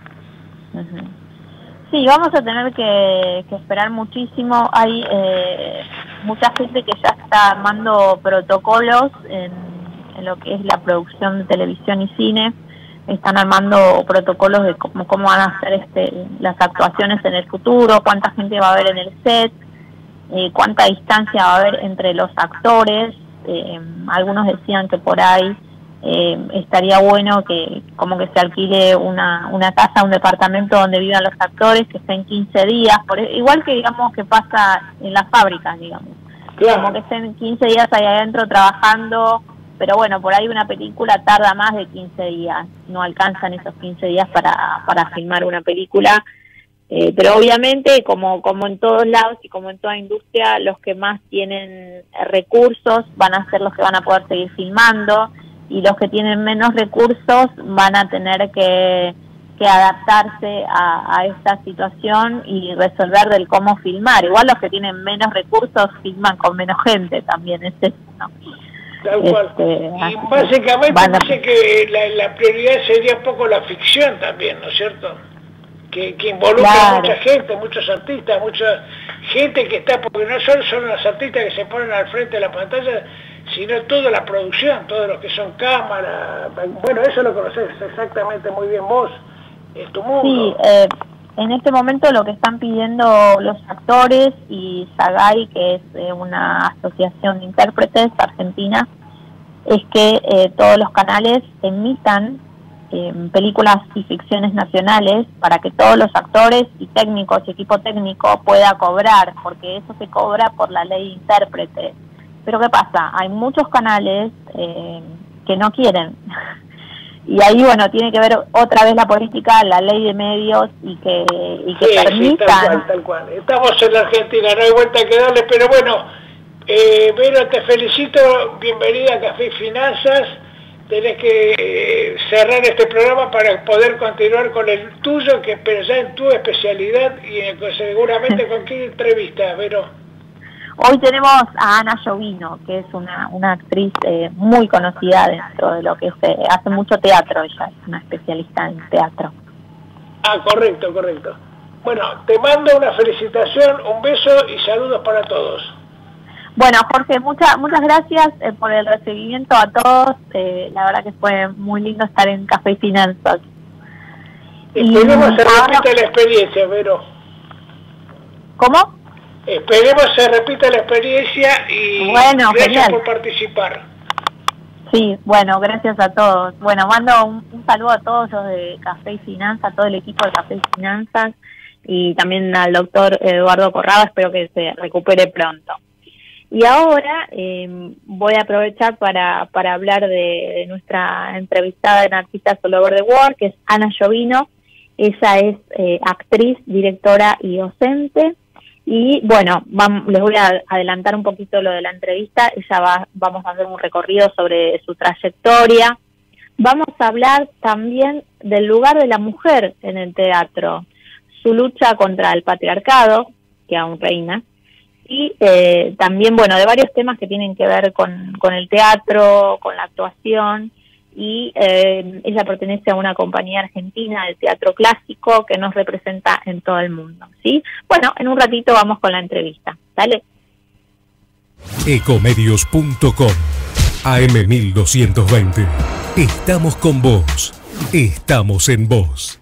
Uh-huh. Sí, vamos a tener que, que esperar muchísimo. Hay eh, mucha gente que ya está armando protocolos en, en lo que es la producción de televisión y cine. Están armando protocolos de cómo, cómo van a ser este, las actuaciones en el futuro, cuánta gente va a haber en el set. Eh, cuánta distancia va a haber entre los actores. Eh, algunos decían que por ahí eh, estaría bueno que como que se alquile una, una casa, un departamento donde vivan los actores, que estén quince días, por, igual que digamos que pasa en las fábricas, digamos, claro. Como que estén quince días ahí adentro trabajando, pero bueno, por ahí una película tarda más de quince días, no alcanzan esos quince días para, para filmar una película. Eh, pero obviamente, como, como en todos lados y como en toda industria, los que más tienen recursos van a ser los que van a poder seguir filmando, y los que tienen menos recursos van a tener que, que adaptarse a, a esta situación y resolver del cómo filmar. Igual los que tienen menos recursos filman con menos gente, también es eso, ¿no? Tal cual. Este, y básicamente a... dice que la, la prioridad sería un poco la ficción también, ¿no es cierto? Que, que involucra claro. a mucha gente, muchos artistas, mucha gente que está, porque no solo son los artistas que se ponen al frente de la pantalla, sino toda la producción, todos los que son cámaras, bueno, eso lo conoces exactamente muy bien vos, es tu mundo. Sí, eh, en este momento lo que están pidiendo los actores y SAGAI, que es eh, una asociación de intérpretes argentina, es que eh, todos los canales emitan Eh, películas y ficciones nacionales para que todos los actores y técnicos y equipo técnico pueda cobrar, porque eso se cobra por la ley de intérprete. Pero ¿qué pasa? Hay muchos canales eh, que no quieren. Y ahí, bueno, tiene que ver otra vez la política, la ley de medios y que, y que sí, permitan... Sí, tal cual, tal cual. Estamos en la Argentina, no hay vuelta que darle, pero bueno, eh, Vero, te felicito, bienvenida a Café y Finanzas. Tenés que eh, cerrar este programa para poder continuar con el tuyo, que pero ya en tu especialidad y eh, seguramente con qué entrevista, Vero. Hoy tenemos a Ana Llovino, que es una, una actriz eh, muy conocida dentro de lo que es, eh, hace mucho teatro, ella es una especialista en teatro. Ah, correcto, correcto. Bueno, te mando una felicitación, un beso y saludos para todos. Bueno, Jorge, muchas muchas gracias eh, por el recibimiento a todos. Eh, la verdad que fue muy lindo estar en Café y Finanzas. Esperemos se repita la experiencia, Vero. ¿Cómo? Esperemos se repita la experiencia y bueno, gracias genial. por participar. Sí, bueno, gracias a todos. Bueno, mando un, un saludo a todos los de Café y Finanzas, a todo el equipo de Café y Finanzas, y también al doctor Eduardo Corrado, espero que se recupere pronto. Y ahora eh, voy a aprovechar para, para hablar de, de nuestra entrevistada en Artistas All Over the World, que es Ana Llovino. Ella es eh, actriz, directora y docente. Y bueno, vamos, les voy a adelantar un poquito lo de la entrevista. Ella va, vamos a hacer un recorrido sobre su trayectoria. Vamos a hablar también del lugar de la mujer en el teatro, su lucha contra el patriarcado, que aún reina, y eh, también, bueno, de varios temas que tienen que ver con, con el teatro, con la actuación, y eh, ella pertenece a una compañía argentina de teatro clásico que nos representa en todo el mundo, ¿sí? Bueno, en un ratito vamos con la entrevista, ¿dale? Ecomedios punto com, A M mil doscientos veinte. Estamos con vos. Estamos en vos.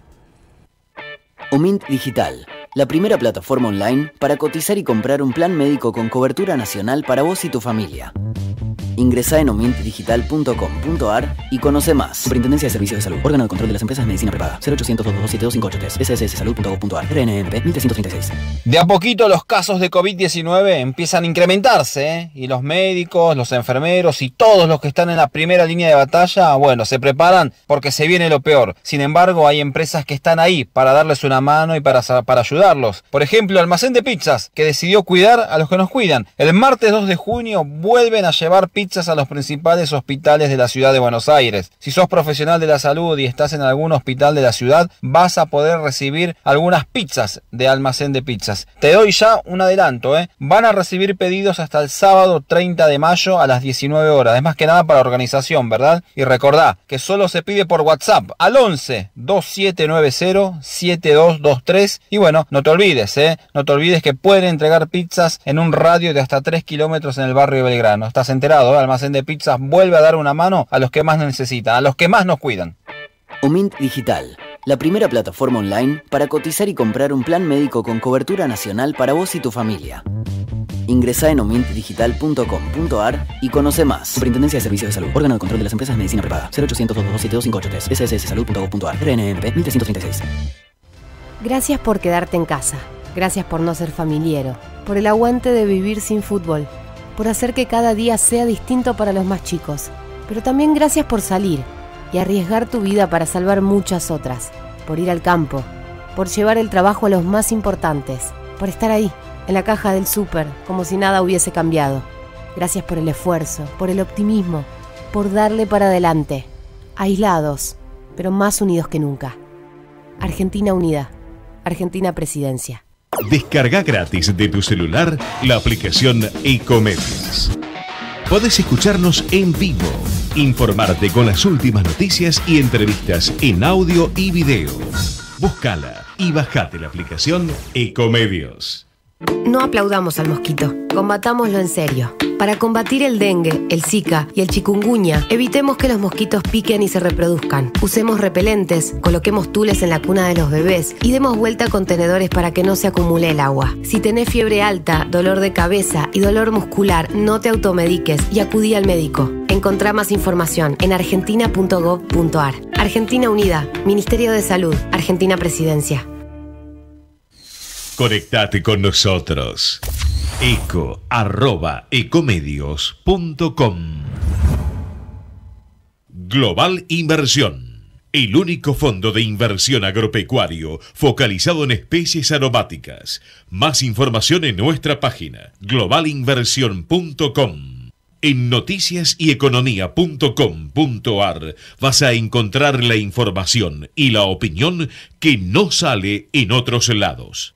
Omint Digital, la primera plataforma online para cotizar y comprar un plan médico con cobertura nacional para vos y tu familia. Ingresá en omint digital punto com punto a r y conoce más. Superintendencia de Servicios de Salud. Órgano de Control de las Empresas de Medicina Prepaga. cero ochocientos, dos dos siete, dos cinco ocho tres. s s s salud punto gov punto a r. R N M P mil trescientos treinta y seis. De a poquito los casos de COVID diecinueve empiezan a incrementarse, ¿eh? Y los médicos, los enfermeros y todos los que están en la primera línea de batalla, bueno, se preparan porque se viene lo peor. Sin embargo, hay empresas que están ahí para darles una mano y para, para ayudarlos. Por ejemplo, Almacén de Pizzas, que decidió cuidar a los que nos cuidan. El martes dos de junio vuelven a llevar pizzas a los principales hospitales de la ciudad de Buenos Aires. Si sos profesional de la salud y estás en algún hospital de la ciudad, vas a poder recibir algunas pizzas de Almacén de Pizzas. Te doy ya un adelanto, ¿eh? Van a recibir pedidos hasta el sábado treinta de mayo a las diecinueve horas. Es más que nada para organización, ¿verdad? Y recordá que solo se pide por WhatsApp al once, veintisiete noventa, setenta y dos veintitrés. Y bueno, no te olvides, ¿eh? No te olvides que pueden entregar pizzas en un radio de hasta tres kilómetros en el barrio de Belgrano. ¿Estás enterado? ¿eh? Almacén de Pizzas vuelve a dar una mano a los que más necesitan, a los que más nos cuidan. Omint Digital, la primera plataforma online para cotizar y comprar un plan médico con cobertura nacional para vos y tu familia. Ingresá en omint digital punto com punto a r y conoce más. Superintendencia de Servicios de Salud. Órgano de Control de las Empresas de Medicina Prepaga. cero ochocientos, dos dos siete, dos cinco ocho tres. s s s salud punto gov punto a r. R N M P mil trescientos treinta y seis. Gracias por quedarte en casa. Gracias por no ser familiero. Por el aguante de vivir sin fútbol. Por hacer que cada día sea distinto para los más chicos. Pero también gracias por salir y arriesgar tu vida para salvar muchas otras. Por ir al campo. Por llevar el trabajo a los más importantes. Por estar ahí, en la caja del súper, como si nada hubiese cambiado. Gracias por el esfuerzo, por el optimismo, por darle para adelante. Aislados, pero más unidos que nunca. Argentina unida. Argentina Presidencia. Descarga gratis de tu celular la aplicación Ecomedios. Podés escucharnos en vivo, informarte con las últimas noticias y entrevistas en audio y video. Búscala y bajate la aplicación Ecomedios. No aplaudamos al mosquito, combatámoslo en serio. Para combatir el dengue, el zika y el chikungunya, evitemos que los mosquitos piquen y se reproduzcan. Usemos repelentes, coloquemos tules en la cuna de los bebés y demos vuelta a contenedores para que no se acumule el agua. Si tenés fiebre alta, dolor de cabeza y dolor muscular, no te automediques y acudí al médico. Encontrá más información en argentina punto gov punto a r. Argentina Unida, Ministerio de Salud, Argentina Presidencia. Conectate con nosotros. eco arroba ecomedios punto com. Global Inversión, el único fondo de inversión agropecuario focalizado en especies aromáticas. Más información en nuestra página global inversión punto com. En noticias y economía punto com punto a r vas a encontrar la información y la opinión que no sale en otros lados.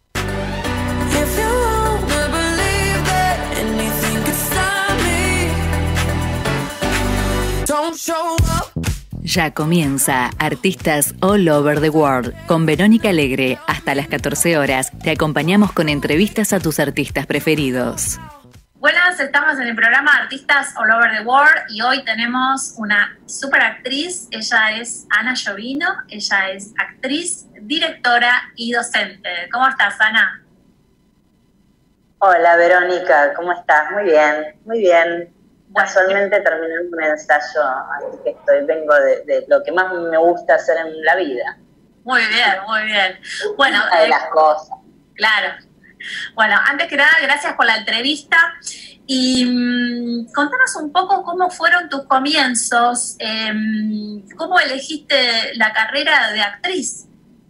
Ya comienza Artistas All Over the World con Verónica Alegre. Hasta las catorce horas te acompañamos con entrevistas a tus artistas preferidos. Buenas, estamos en el programa Artistas All Over the World y hoy tenemos una super actriz. Ella es Ana Llovino, ella es actriz, directora y docente. ¿Cómo estás, Ana? Hola, Verónica, ¿cómo estás? Muy bien, muy bien. Casualmente terminé un ensayo, así que estoy, vengo de, de lo que más me gusta hacer en la vida. Muy bien, muy bien. Bueno, Una de eh, las cosas. Claro. Bueno, antes que nada, gracias por la entrevista. Y mmm, contanos un poco cómo fueron tus comienzos, eh, cómo elegiste la carrera de actriz.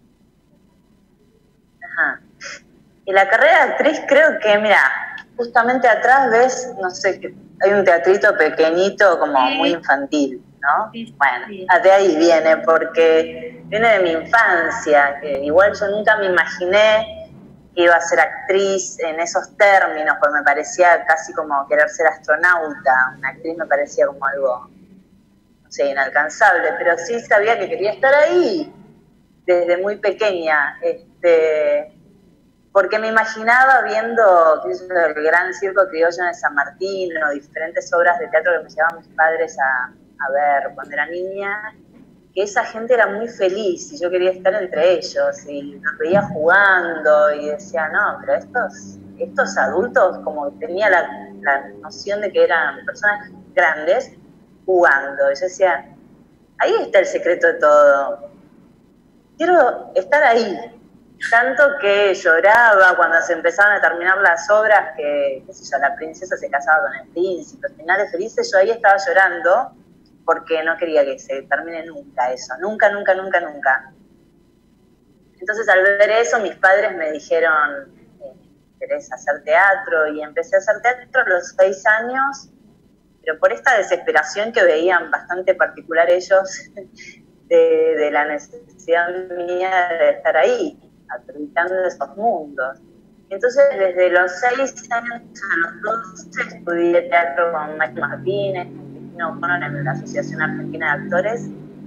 Ajá. Y la carrera de actriz creo que, mira, justamente atrás ves, no sé, que hay un teatrito pequeñito como sí. muy infantil, ¿no? Sí, bueno, sí. De ahí viene, porque viene de mi infancia, que igual yo nunca me imaginé que iba a ser actriz en esos términos, porque me parecía casi como querer ser astronauta. Una actriz me parecía como algo, no sé, inalcanzable, pero sí sabía que quería estar ahí desde muy pequeña, este, porque me imaginaba viendo el Gran Circo Criollo en San Martín o diferentes obras de teatro que me llevaban mis padres a, a ver cuando era niña, que esa gente era muy feliz y yo quería estar entre ellos y los veía jugando y decía, no, pero estos, estos adultos, como tenía la, la noción de que eran personas grandes, jugando. Y yo decía, ahí está el secreto de todo. Quiero estar ahí. Tanto que lloraba cuando se empezaban a terminar las obras, que, qué sé yo, la princesa se casaba con el príncipe, finales felices, yo ahí estaba llorando, porque no quería que se termine nunca eso, nunca, nunca, nunca, nunca. Entonces al ver eso mis padres me dijeron, eh, ¿querés hacer teatro? Y empecé a hacer teatro a los seis años, pero por esta desesperación que veían bastante particular ellos de, de la necesidad mía de estar ahí, habitando esos mundos. Entonces desde los seis años a los doce estudié teatro con Mike Martínez, en la Asociación Argentina de Actores,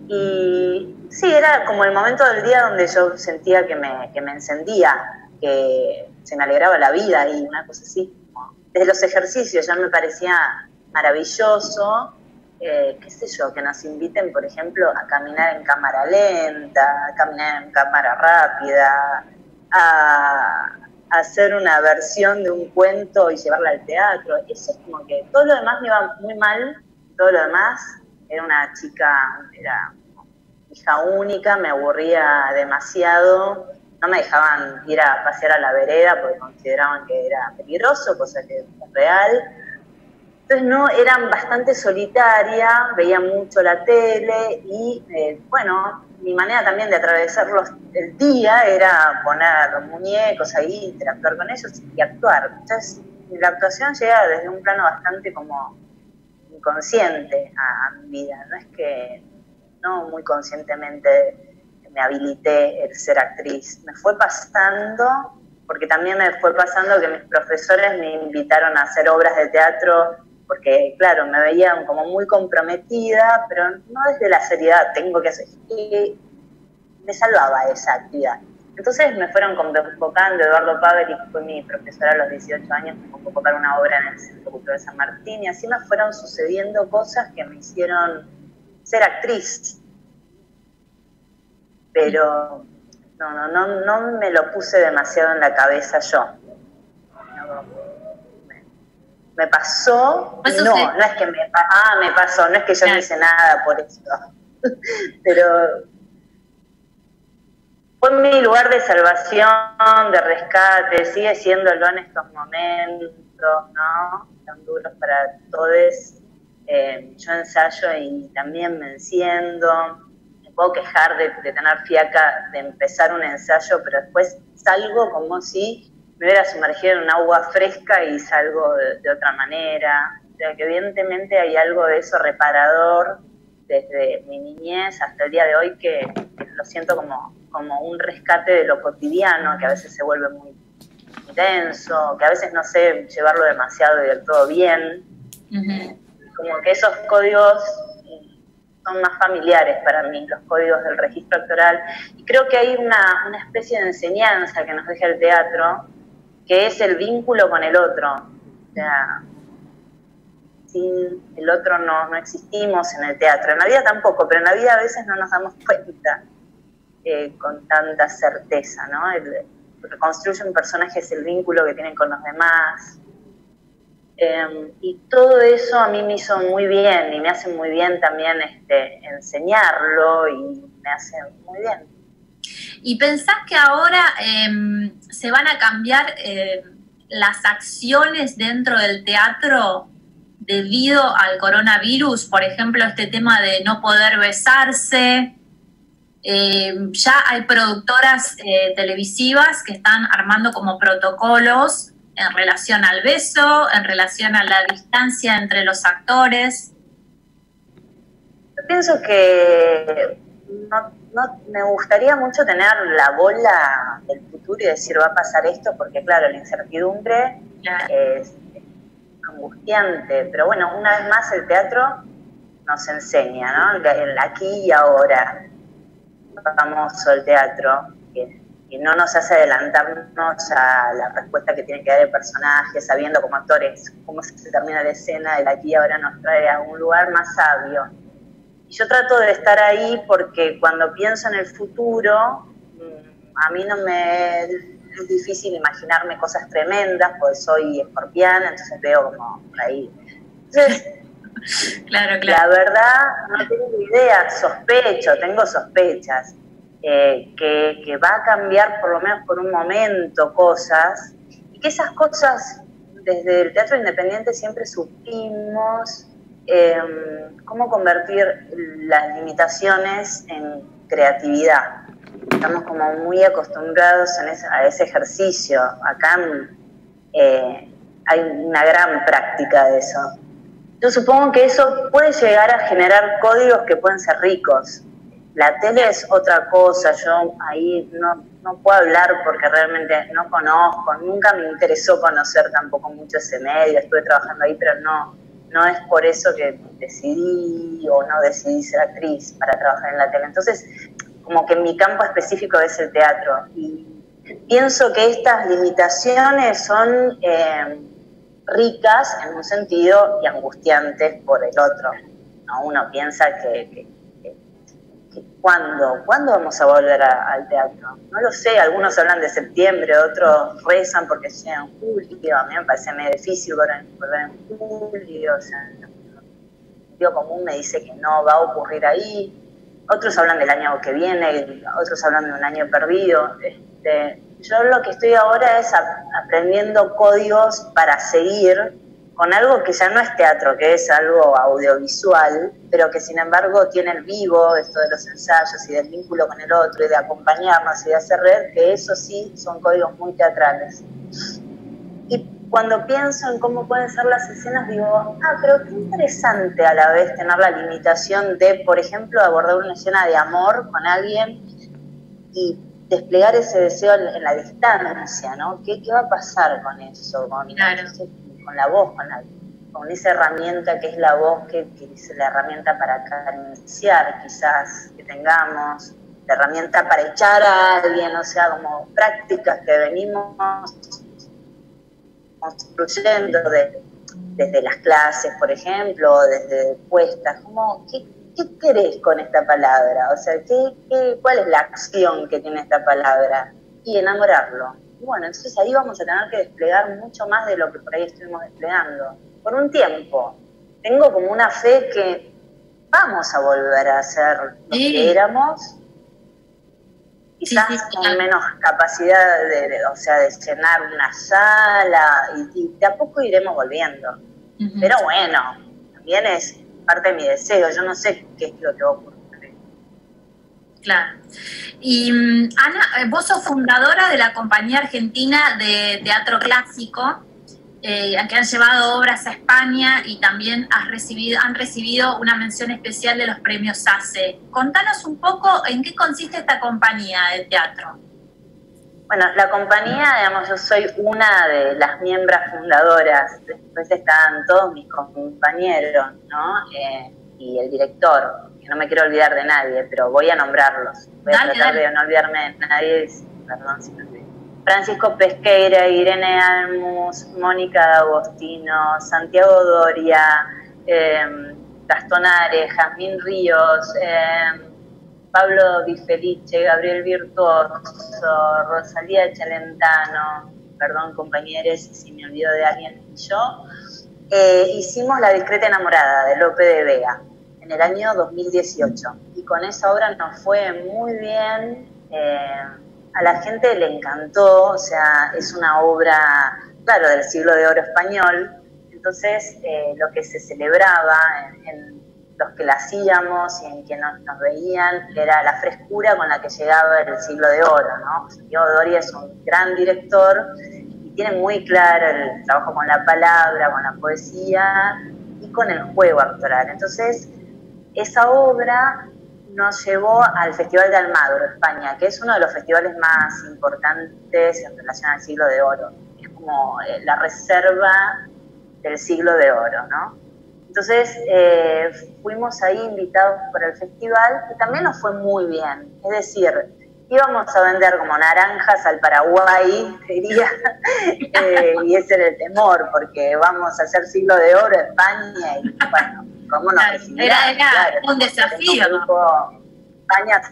y sí, era como el momento del día donde yo sentía que me, que me encendía, que se me alegraba la vida y una cosa así. Desde los ejercicios ya me parecía maravilloso, eh, qué sé yo, que nos inviten, por ejemplo, a caminar en cámara lenta, a caminar en cámara rápida, a hacer una versión de un cuento y llevarla al teatro. Eso es como que todo lo demás me iba muy mal. Todo lo demás, era una chica, era hija única, me aburría demasiado, no me dejaban ir a pasear a la vereda porque consideraban que era peligroso, cosa que es real. Entonces no, eran bastante solitaria, veía mucho la tele y eh, bueno, mi manera también de atravesar los, el día era poner muñecos ahí, interactuar con ellos y actuar. Entonces la actuación llega desde un plano bastante como inconsciente a, a mi vida, no es que no muy conscientemente me habilité el ser actriz, me fue pasando, porque también me fue pasando que mis profesores me invitaron a hacer obras de teatro, porque claro, me veían como muy comprometida, pero no desde la seriedad, tengo que hacer, y me salvaba esa actividad. Entonces me fueron convocando, Eduardo Paveri, que fue mi profesora a los dieciocho años, me convocó para una obra en el Centro Cultural de San Martín, y así me fueron sucediendo cosas que me hicieron ser actriz. Pero no, no, no, no me lo puse demasiado en la cabeza yo. No, me, me pasó, no, no es que me, ah, me pasó, no es que yo no hice nada por eso, pero fue mi lugar de salvación, de rescate, sigue siéndolo en estos momentos, ¿no? Tan duros para todos. Eh, yo ensayo y también me enciendo. Me puedo quejar de, de tener fiaca de empezar un ensayo, pero después salgo como si me hubiera sumergido en un agua fresca y salgo de, de otra manera. O sea, que evidentemente hay algo de eso reparador desde mi niñez hasta el día de hoy que, que lo siento como, como un rescate de lo cotidiano, que a veces se vuelve muy intenso, que a veces no sé llevarlo demasiado y del todo bien. Uh-huh. Como que esos códigos son más familiares para mí, los códigos del registro actoral. Y creo que hay una, una especie de enseñanza que nos deja el teatro, que es el vínculo con el otro. O sea, sin el otro no, no existimos en el teatro. En la vida tampoco, pero en la vida a veces no nos damos cuenta eh, con tanta certeza, ¿no? El, lo que construye un personaje es el vínculo que tienen con los demás. Eh, y todo eso a mí me hizo muy bien y me hace muy bien también este, enseñarlo y me hace muy bien. ¿Y pensás que ahora eh, se van a cambiar eh, las acciones dentro del teatro debido al coronavirus? Por ejemplo, este tema de no poder besarse. Eh, ya hay productoras eh, televisivas que están armando como protocolos en relación al beso, en relación a la distancia entre los actores. Yo pienso que no, no me gustaría mucho tener la bola del futuro y decir va a pasar esto, porque claro, la incertidumbre claro. es angustiante, pero bueno, una vez más el teatro nos enseña, ¿no? El aquí y ahora, famoso el teatro, que y no nos hace adelantarnos a la respuesta que tiene que dar el personaje, sabiendo como actores cómo se termina la escena, el aquí y ahora nos trae a un lugar más sabio. Y yo trato de estar ahí porque cuando pienso en el futuro, a mí no me es difícil imaginarme cosas tremendas, porque soy escorpiana, entonces veo como ahí. Entonces, claro, claro. La verdad, no tengo idea, sospecho, tengo sospechas. Eh, que, que va a cambiar por lo menos por un momento cosas, y que esas cosas desde el teatro independiente siempre supimos eh, cómo convertir las limitaciones en creatividad. Estamos como muy acostumbrados en ese, a ese ejercicio. Acá eh, hay una gran práctica de eso. Yo supongo que eso puede llegar a generar códigos que pueden ser ricos. La tele es otra cosa, yo ahí no, no puedo hablar porque realmente no conozco, nunca me interesó conocer tampoco mucho ese medio, estuve trabajando ahí, pero no, no es por eso que decidí o no decidí ser actriz para trabajar en la tele. Entonces, como que mi campo específico es el teatro y pienso que estas limitaciones son eh, ricas en un sentido y angustiantes por el otro, ¿no? Uno piensa que... que ¿Cuándo? ¿Cuándo vamos a volver a, al teatro? No lo sé, algunos hablan de septiembre, otros rezan porque sea en julio. A mí me parece medio difícil volver en julio, o sea, el sentido común me dice que no va a ocurrir ahí. Otros hablan del año que viene, otros hablan de un año perdido. Este, yo lo que estoy ahora es a, aprendiendo códigos para seguir con algo que ya no es teatro, que es algo audiovisual, pero que sin embargo tiene el vivo, esto de los ensayos y del vínculo con el otro y de acompañarnos y de hacer red, que eso sí son códigos muy teatrales. Y cuando pienso en cómo pueden ser las escenas, digo, ah, pero qué interesante a la vez tener la limitación de, por ejemplo, abordar una escena de amor con alguien y desplegar ese deseo en la distancia, ¿no? ¿Qué, qué va a pasar con eso? Con, claro. ese, con la voz, con, la, con esa herramienta que es la voz, que, que es la herramienta para acariciar quizás que tengamos, la herramienta para echar a alguien, o sea, como prácticas que venimos construyendo de, desde las clases, por ejemplo, desde puestas, como, ¿qué, qué querés con esta palabra? O sea, ¿qué, qué, ¿cuál es la acción que tiene esta palabra? Y enamorarlo. Bueno, entonces ahí vamos a tener que desplegar mucho más de lo que por ahí estuvimos desplegando. Por un tiempo. Tengo como una fe que vamos a volver a ser lo sí. que éramos, quizás sí, sí, sí, con claro. menos capacidad de, de, o sea, de llenar una sala, y, y de a poco iremos volviendo. Uh-huh. Pero bueno, también es parte de mi deseo, yo no sé qué es lo que va a ocurrir. Claro. Y Ana, vos sos fundadora de la Compañía Argentina de Teatro Clásico, eh, que han llevado obras a España y también has recibido, han recibido una mención especial de los premios A C E. Contanos un poco en qué consiste esta compañía de teatro. Bueno, la compañía, digamos, yo soy una de las miembros fundadoras, después están todos mis compañeros, ¿no? Eh, y el director, que no me quiero olvidar de nadie, pero voy a nombrarlos. Voy dale, a tratar dale. de no olvidarme de nadie, perdón si me olvido. Francisco Pesqueira, Irene Almus, Mónica Agostino, Santiago Doria, eh, Gastón Ares, Jazmín Ríos, eh, Pablo Di Felice, Gabriel Virtuoso, Rosalía Chalentano, perdón compañeros si me olvido de alguien, y yo. eh, hicimos La discreta enamorada de Lope de Vega en el año dos mil dieciocho. Y con esa obra nos fue muy bien. Eh, a la gente le encantó, o sea, es una obra, claro, del siglo de oro español. Entonces, eh, lo que se celebraba en, en los que la hacíamos y en quienes nos, nos veían era la frescura con la que llegaba el siglo de oro, ¿no? Santiago Doria es un gran director y tiene muy claro el trabajo con la palabra, con la poesía y con el juego actoral. Entonces, esa obra nos llevó al Festival de Almagro, España, que es uno de los festivales más importantes en relación al siglo de oro. Es como eh, la reserva del siglo de oro, ¿no? Entonces, eh, fuimos ahí invitados por el festival y también nos fue muy bien. Es decir, íbamos a vender como naranjas al Paraguay, diría, eh, y ese era el temor, porque vamos a hacer siglo de oro en España y bueno, ¿cómo nos recibirán? Era, era claro, un desafío. Un grupo, España,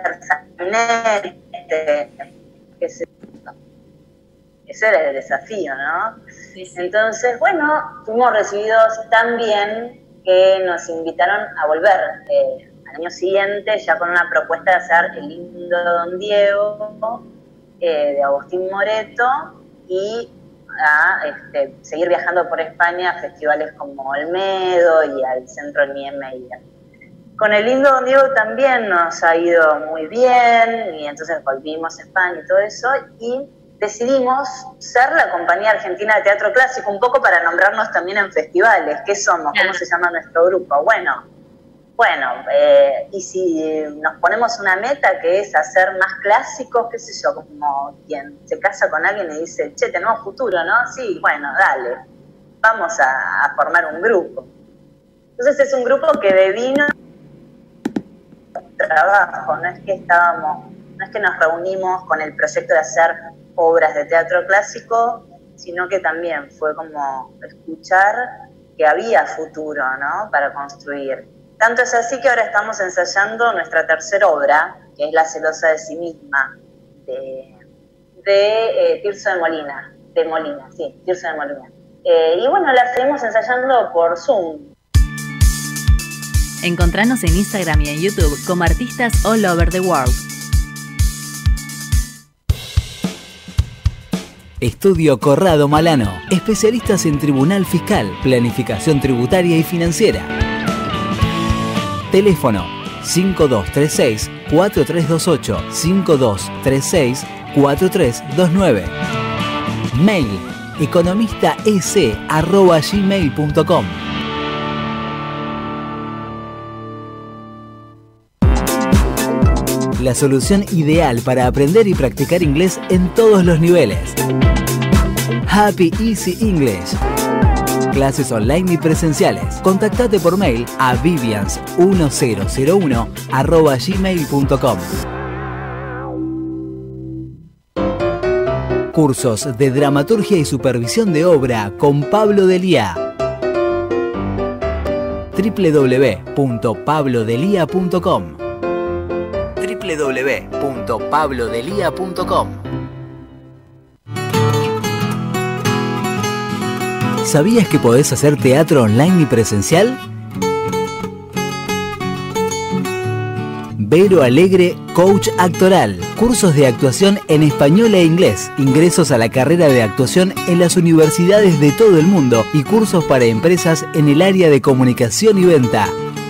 este, ese, ese era el desafío, ¿no? Sí, sí. Entonces, bueno, fuimos recibidos tan bien que nos invitaron a volver eh, al año siguiente ya con una propuesta de hacer El lindo Don Diego eh, de Agustín Moreto y a este, seguir viajando por España a festivales como Olmedo y al Centro Niemeyer. Con El lindo Don Diego también nos ha ido muy bien y entonces volvimos a España y todo eso y decidimos ser la Compañía Argentina de Teatro Clásico, un poco para nombrarnos también en festivales. ¿Qué somos? ¿Cómo se llama nuestro grupo? Bueno, bueno, eh, y si nos ponemos una meta que es hacer más clásicos, qué sé yo, como quien se casa con alguien y dice, che, tenemos futuro, ¿no? Sí, bueno, dale, vamos a, a formar un grupo. Entonces es un grupo que devino trabajo, no es que estábamos, no es que nos reunimos con el proyecto de hacer obras de teatro clásico, sino que también fue como escuchar que había futuro, ¿no?, para construir. Tanto es así que ahora estamos ensayando nuestra tercera obra, que es La celosa de sí misma, de, de eh, Tirso de Molina, de Molina, sí, Tirso de Molina. Eh, y bueno, la seguimos ensayando por Zoom. Encontranos en Instagram y en YouTube como Artistas All Over the World. Estudio Corrado Malano, especialistas en tribunal fiscal, planificación tributaria y financiera. Teléfono cinco dos tres seis, cuatro tres dos ocho, cinco dos tres seis, cuatro tres dos nueve. Mail economistaec arroba gmail punto com. La solución ideal para aprender y practicar inglés en todos los niveles. Happy Easy English. Clases online y presenciales. Contactate por mail a vivians mil uno arroba gmail punto com. Cursos de dramaturgia y supervisión de obra con Pablo Delía. w w w punto pablo delía punto com w w w punto pablo delía punto com. ¿Sabías que podés hacer teatro online y presencial? Vero Alegre, coach actoral. Cursos de actuación en español e inglés. Ingresos a la carrera de actuación en las universidades de todo el mundo y cursos para empresas en el área de comunicación y venta.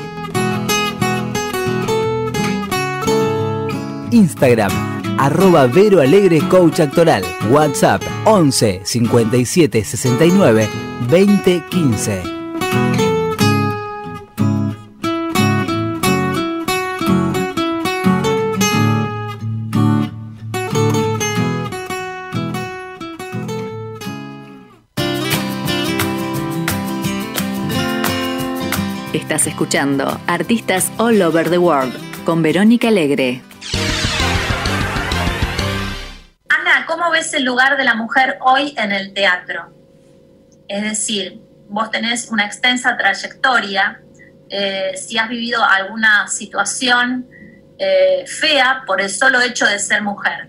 Instagram, arroba Vero Alegre Coach Actoral. WhatsApp, once cincuenta y siete sesenta y nueve veinte quince. Estás escuchando Artistas All Over the World con Verónica Alegre. ¿Cómo ves el lugar de la mujer hoy en el teatro? Es decir, vos tenés una extensa trayectoria, eh, si has vivido alguna situación eh, fea por el solo hecho de ser mujer.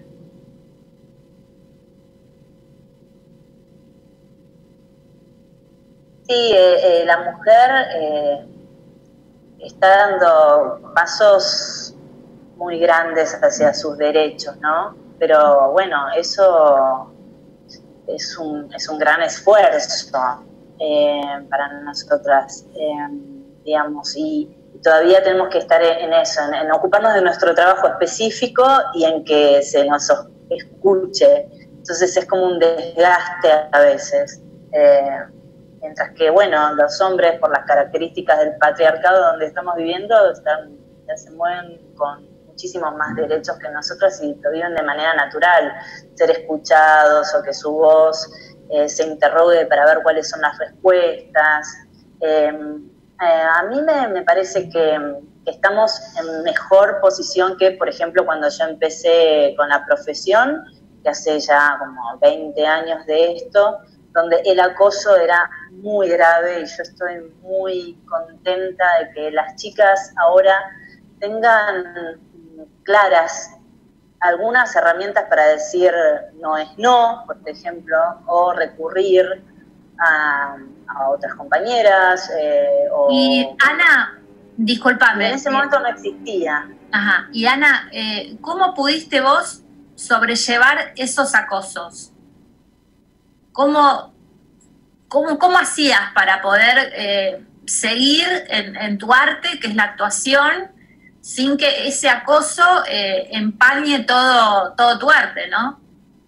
Sí, eh, eh, la mujer eh, está dando pasos muy grandes hacia sus derechos, ¿no? Pero bueno, eso es un, es un gran esfuerzo eh, para nosotras, eh, digamos, y todavía tenemos que estar en eso, en, en ocuparnos de nuestro trabajo específico y en que se nos escuche. Entonces es como un desgaste a veces. Eh, mientras que, bueno, los hombres, por las características del patriarcado donde estamos viviendo, están, ya se mueven con muchísimos más derechos que nosotros y lo viven de manera natural, ser escuchados o que su voz eh, se interrogue para ver cuáles son las respuestas. Eh, eh, a mí me, me parece que, que estamos en mejor posición que, por ejemplo, cuando yo empecé con la profesión, que hace ya como veinte años de esto, donde el acoso era muy grave y yo estoy muy contenta de que las chicas ahora tengan claras algunas herramientas para decir no es no, por ejemplo, o recurrir a, a otras compañeras. Eh, o, y Ana, discúlpame. En ese momento no existía. Ajá. Y Ana, eh, ¿cómo pudiste vos sobrellevar esos acosos? ¿Cómo, cómo, cómo hacías para poder eh, seguir en, en tu arte, que es la actuación, sin que ese acoso eh, empañe todo, todo tu arte, ¿no?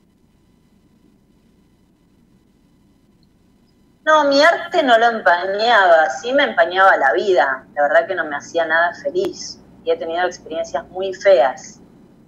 No, mi arte no lo empañaba, sí me empañaba la vida. La verdad que no me hacía nada feliz. Y he tenido experiencias muy feas.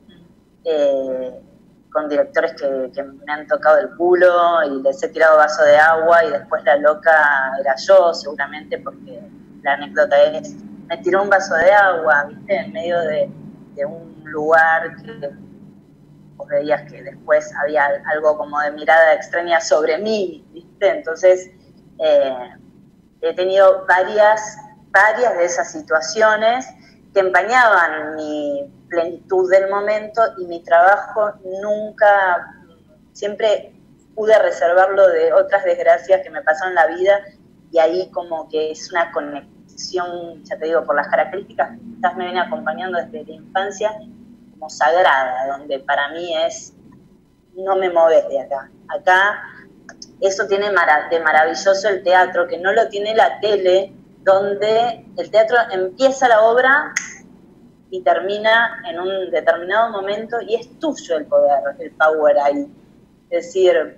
Eh, con directores que, que me han tocado el culo y les he tirado vaso de agua y después la loca era yo, seguramente, porque la anécdota es, me tiró un vaso de agua, ¿viste? En medio de, de un lugar que vos veías que después había algo como de mirada extraña sobre mí, ¿viste? Entonces, eh, he tenido varias, varias de esas situaciones que empañaban mi plenitud del momento y mi trabajo nunca, siempre pude reservarlo de otras desgracias que me pasaron en la vida y ahí como que es una conexión, ya te digo, por las características que quizás me viene acompañando desde la infancia, como sagrada, donde para mí es, no me moves de acá. Acá eso tiene de maravilloso el teatro, que no lo tiene la tele, donde el teatro empieza la obra y termina en un determinado momento y es tuyo el poder, el power ahí. Es decir,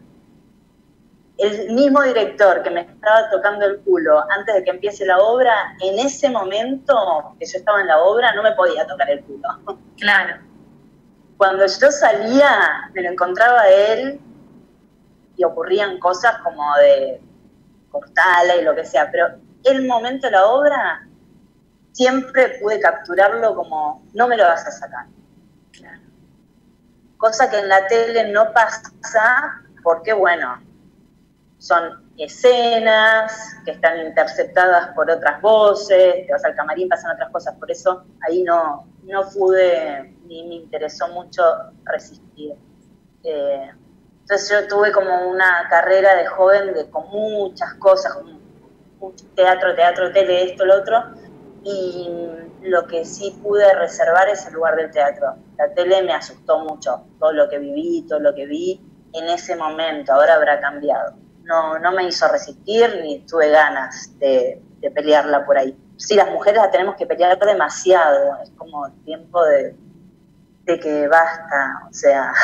el mismo director que me estaba tocando el culo antes de que empiece la obra, en ese momento que yo estaba en la obra no me podía tocar el culo. Claro. Cuando yo salía, me lo encontraba a él y ocurrían cosas como de cortarla y lo que sea, pero el momento de la obra siempre pude capturarlo como, no me lo vas a sacar. Claro. Cosa que en la tele no pasa porque, bueno, son escenas que están interceptadas por otras voces, te vas al camarín, pasan otras cosas, por eso ahí no, no pude, ni me interesó mucho resistir. Eh, entonces yo tuve como una carrera de joven de con muchas cosas, con mucho teatro, teatro, tele, esto, lo otro, y lo que sí pude reservar es el lugar del teatro. La tele me asustó mucho, todo lo que viví, todo lo que vi en ese momento, ahora habrá cambiado. No, no me hizo resistir ni tuve ganas de, de pelearla por ahí. Sí, las mujeres la tenemos que pelear demasiado, es como tiempo de, de que basta, o sea,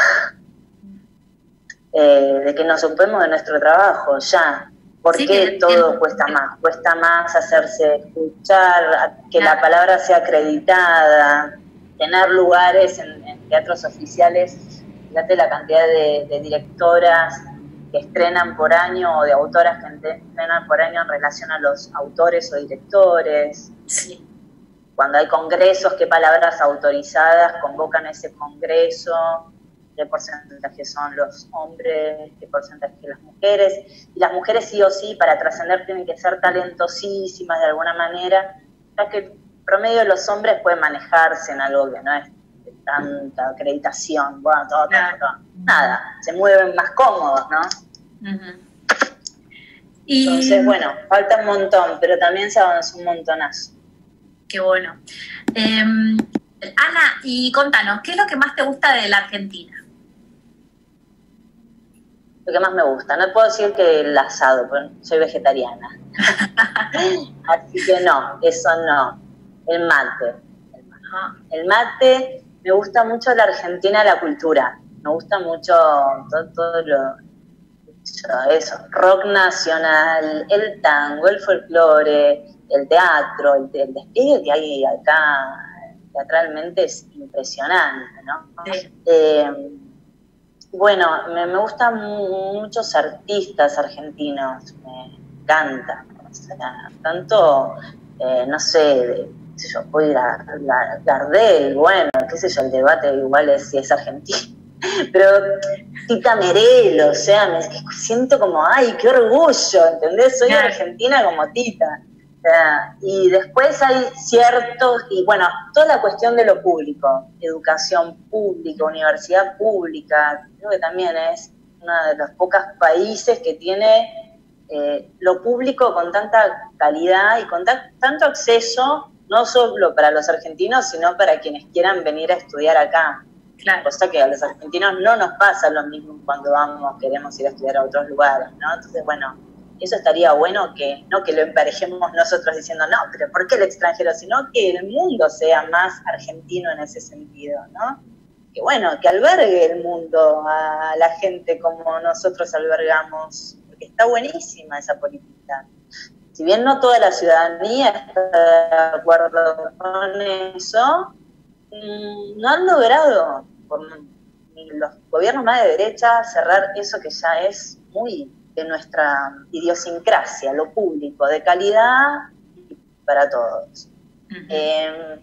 eh, de que nos ocupemos de nuestro trabajo, ya. ¿Por sí, qué todo que, cuesta más? Cuesta más hacerse escuchar, que claro. La palabra sea acreditada, tener lugares en, en teatros oficiales. Fíjate la cantidad de, de directoras que estrenan por año o de autoras que estrenan por año en relación a los autores o directores. Sí. Cuando hay congresos, qué palabras autorizadas convocan ese congreso, qué porcentaje son los hombres, qué porcentaje las mujeres. Y las mujeres sí o sí, para trascender, tienen que ser talentosísimas de alguna manera, ya que el promedio de los hombres puede manejarse en algo que no es de tanta acreditación, bueno, todo, todo, todo. Nada, se mueven más cómodos, ¿no? Uh-huh. Y... Entonces, bueno, falta un montón, pero también se avanzó un montonazo. Qué bueno. Eh, Ana, y contanos, ¿qué es lo que más te gusta de la Argentina? Lo que más me gusta, no puedo decir que el asado, porque soy vegetariana. Así que no, eso no. El mate. El mate. El mate, me gusta mucho la Argentina, la cultura. Me gusta mucho todo, todo lo... eso, rock nacional, el tango, el folclore, el teatro, el, el despliegue que hay acá teatralmente es impresionante, ¿no? Sí. Eh, bueno, me, me gustan muchos artistas argentinos, me encanta, o sea, tanto, eh, no sé, de, qué sé yo, puedo ir a la Gardel, bueno, qué sé yo, el debate igual es si es argentino. Pero Tita Merelo, o sea, me siento como, ay, qué orgullo, ¿entendés? Soy argentina como Tita. O sea, y después hay ciertos, y bueno, toda la cuestión de lo público, educación pública, universidad pública, creo que también es uno de los pocos países que tiene eh, lo público con tanta calidad y con ta- tanto acceso, no solo para los argentinos, sino para quienes quieran venir a estudiar acá. Claro. Cosa que a los argentinos no nos pasa lo mismo cuando vamos, queremos ir a estudiar a otros lugares, ¿no? Entonces, bueno, eso estaría bueno, que no que lo emparejemos nosotros diciendo, no, pero ¿por qué el extranjero? Sino que el mundo sea más argentino en ese sentido, ¿no? Que bueno, que albergue el mundo a la gente como nosotros albergamos, porque está buenísima esa política. Si bien no toda la ciudadanía está de acuerdo con eso, no han logrado, por los gobiernos más de derecha, cerrar eso que ya es muy de nuestra idiosincrasia, lo público, de calidad para todos. Uh-huh. Eh,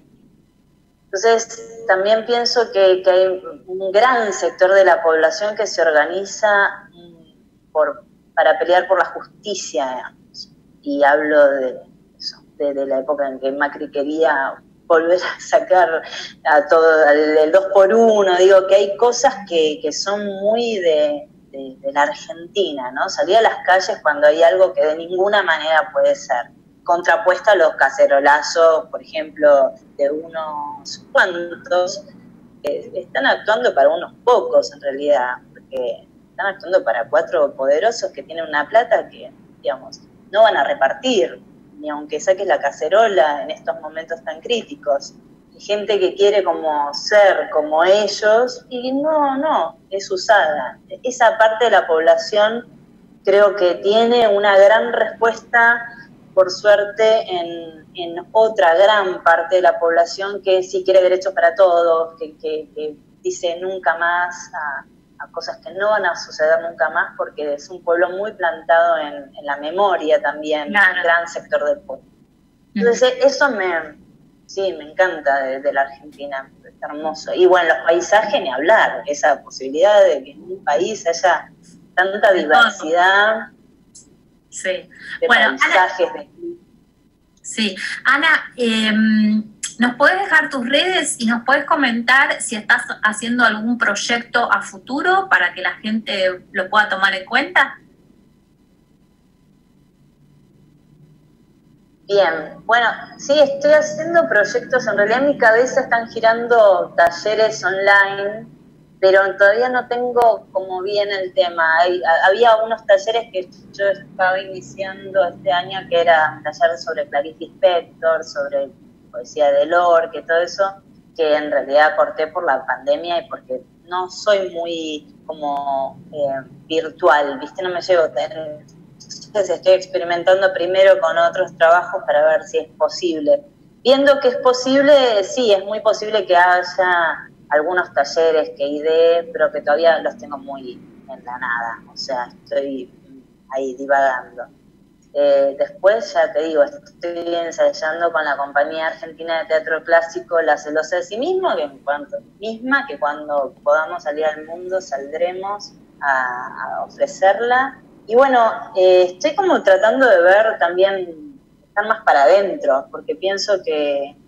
entonces, también pienso que, que hay un gran sector de la población que se organiza por, para pelear por la justicia, digamos. Y hablo de eso, de, de la época en que Macri quería volver a sacar a todo el dos por uno, digo que hay cosas que, que son muy de, de, de la Argentina, ¿no? Salir a las calles cuando hay algo que de ninguna manera puede ser, contrapuesta a los cacerolazos, por ejemplo, de unos cuantos, que están actuando para unos pocos en realidad, porque están actuando para cuatro poderosos que tienen una plata que, digamos, no van a repartir, ni aunque saques la cacerola en estos momentos tan críticos. Hay gente que quiere como ser como ellos y no, no, es usada. Esa parte de la población creo que tiene una gran respuesta, por suerte, en, en otra gran parte de la población que sí quiere derechos para todos, que, que, que dice nunca más a, a cosas que no van a suceder nunca más, porque es un pueblo muy plantado en, en la memoria también, claro. Un gran sector del pueblo. Entonces uh-huh. eso me, sí, me encanta de, de la Argentina, es hermoso. Y bueno, los paisajes ni hablar, esa posibilidad de que en un país haya tanta diversidad sí. de bueno, paisajes. Ana, de... Sí, Ana, eh, ¿nos puedes dejar tus redes y nos puedes comentar si estás haciendo algún proyecto a futuro para que la gente lo pueda tomar en cuenta? Bien, bueno, sí, estoy haciendo proyectos, en realidad en mi cabeza están girando talleres online, pero todavía no tengo como bien el tema. Hay, había unos talleres que yo estaba iniciando este año, que era un taller sobre Clarice Lispector, sobre poesía de Lorca, todo eso, que en realidad corté por la pandemia y porque no soy muy como eh, virtual, ¿viste? No me llevo... Entonces estoy experimentando primero con otros trabajos para ver si es posible. Viendo que es posible, sí, es muy posible que haya algunos talleres que ideé, pero que todavía los tengo muy en la nada, o sea, estoy ahí divagando. Eh, después, ya te digo, estoy ensayando con la Compañía Argentina de Teatro Clásico La celosa de sí mismo, que en cuanto misma, que cuando podamos salir al mundo saldremos a, a ofrecerla. Y bueno, eh, estoy como tratando de ver también, estar más para adentro, porque pienso que,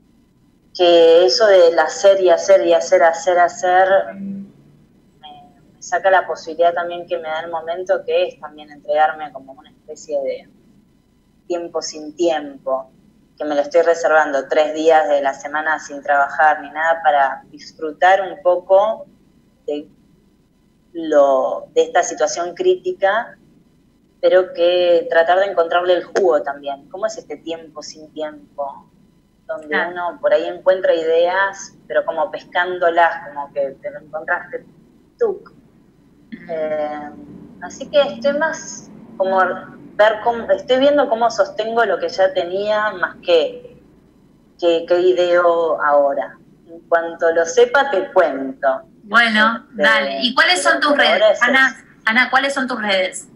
que eso del hacer y hacer y hacer, hacer, me, saca la posibilidad también que me da el momento, que es también entregarme como una especie de tiempo sin tiempo, que me lo estoy reservando tres días de la semana sin trabajar ni nada para disfrutar un poco de, lo, de esta situación crítica, pero que tratar de encontrarle el jugo también. ¿Cómo es este tiempo sin tiempo? Donde ah. uno por ahí encuentra ideas, pero como pescándolas, como que te lo encontraste tú. Eh, así que estoy más como ver cómo, estoy viendo cómo sostengo lo que ya tenía, más que que, que ideo ahora. En cuanto lo sepa, te cuento. Bueno, este, dale. ¿Y cuáles son tus redes? Ana, Ana, ¿cuáles son tus redes?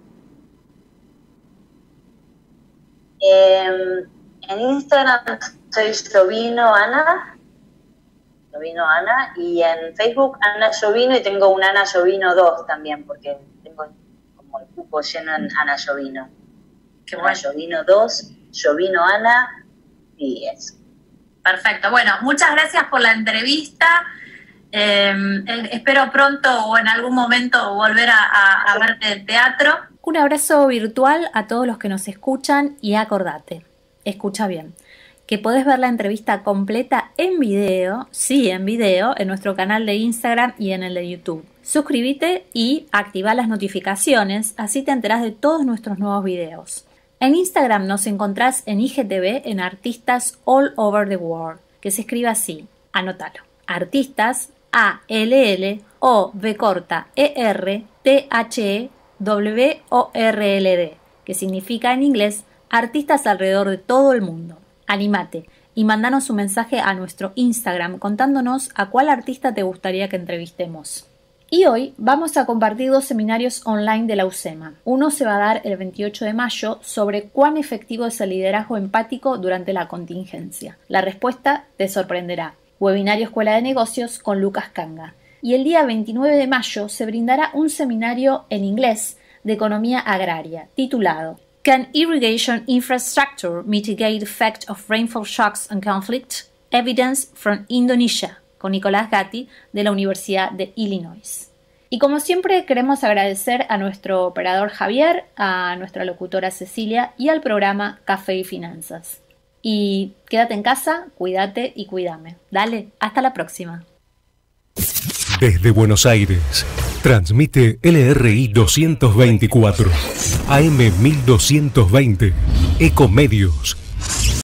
Eh, en Instagram soy Llovino Ana, Llovino Ana, y en Facebook Ana Llovino, y tengo un Ana Llovino dos también, porque tengo como el cupo lleno en Ana Llovino. Qué bueno. Ana Llovino dos, Llovino Ana, y eso. Perfecto. Bueno, muchas gracias por la entrevista. Eh, espero pronto o en algún momento volver a, a, a verte en teatro. Un abrazo virtual a todos los que nos escuchan y acordate, escucha bien, que podés ver la entrevista completa en video, sí, en video, en nuestro canal de Instagram y en el de YouTube. Suscríbete y activa las notificaciones, así te enterás de todos nuestros nuevos videos. En Instagram nos encontrás en I G T V en Artistas All Over the World, que se escribe así, anótalo, Artistas A L L O V corta E R T H E W O R L D, que significa en inglés artistas alrededor de todo el mundo. Anímate y mandanos un mensaje a nuestro Instagram contándonos a cuál artista te gustaría que entrevistemos. Y hoy vamos a compartir dos seminarios online de la U C E M A. Uno se va a dar el veintiocho de mayo sobre cuán efectivo es el liderazgo empático durante la contingencia. La respuesta te sorprenderá. Webinario Escuela de Negocios con Lucas Kanga. Y el día veintinueve de mayo se brindará un seminario en inglés de economía agraria, titulado Can Irrigation Infrastructure Mitigate the Effect of Rainfall Shocks and Conflict? Evidence from Indonesia, con Nicolás Gatti de la Universidad de Illinois. Y como siempre queremos agradecer a nuestro operador Javier, a nuestra locutora Cecilia y al programa Café y Finanzas. Y quédate en casa, cuídate y cuídame. Dale, hasta la próxima. Desde Buenos Aires, transmite L R I doscientos veinticuatro, A M mil doscientos veinte, Ecomedios.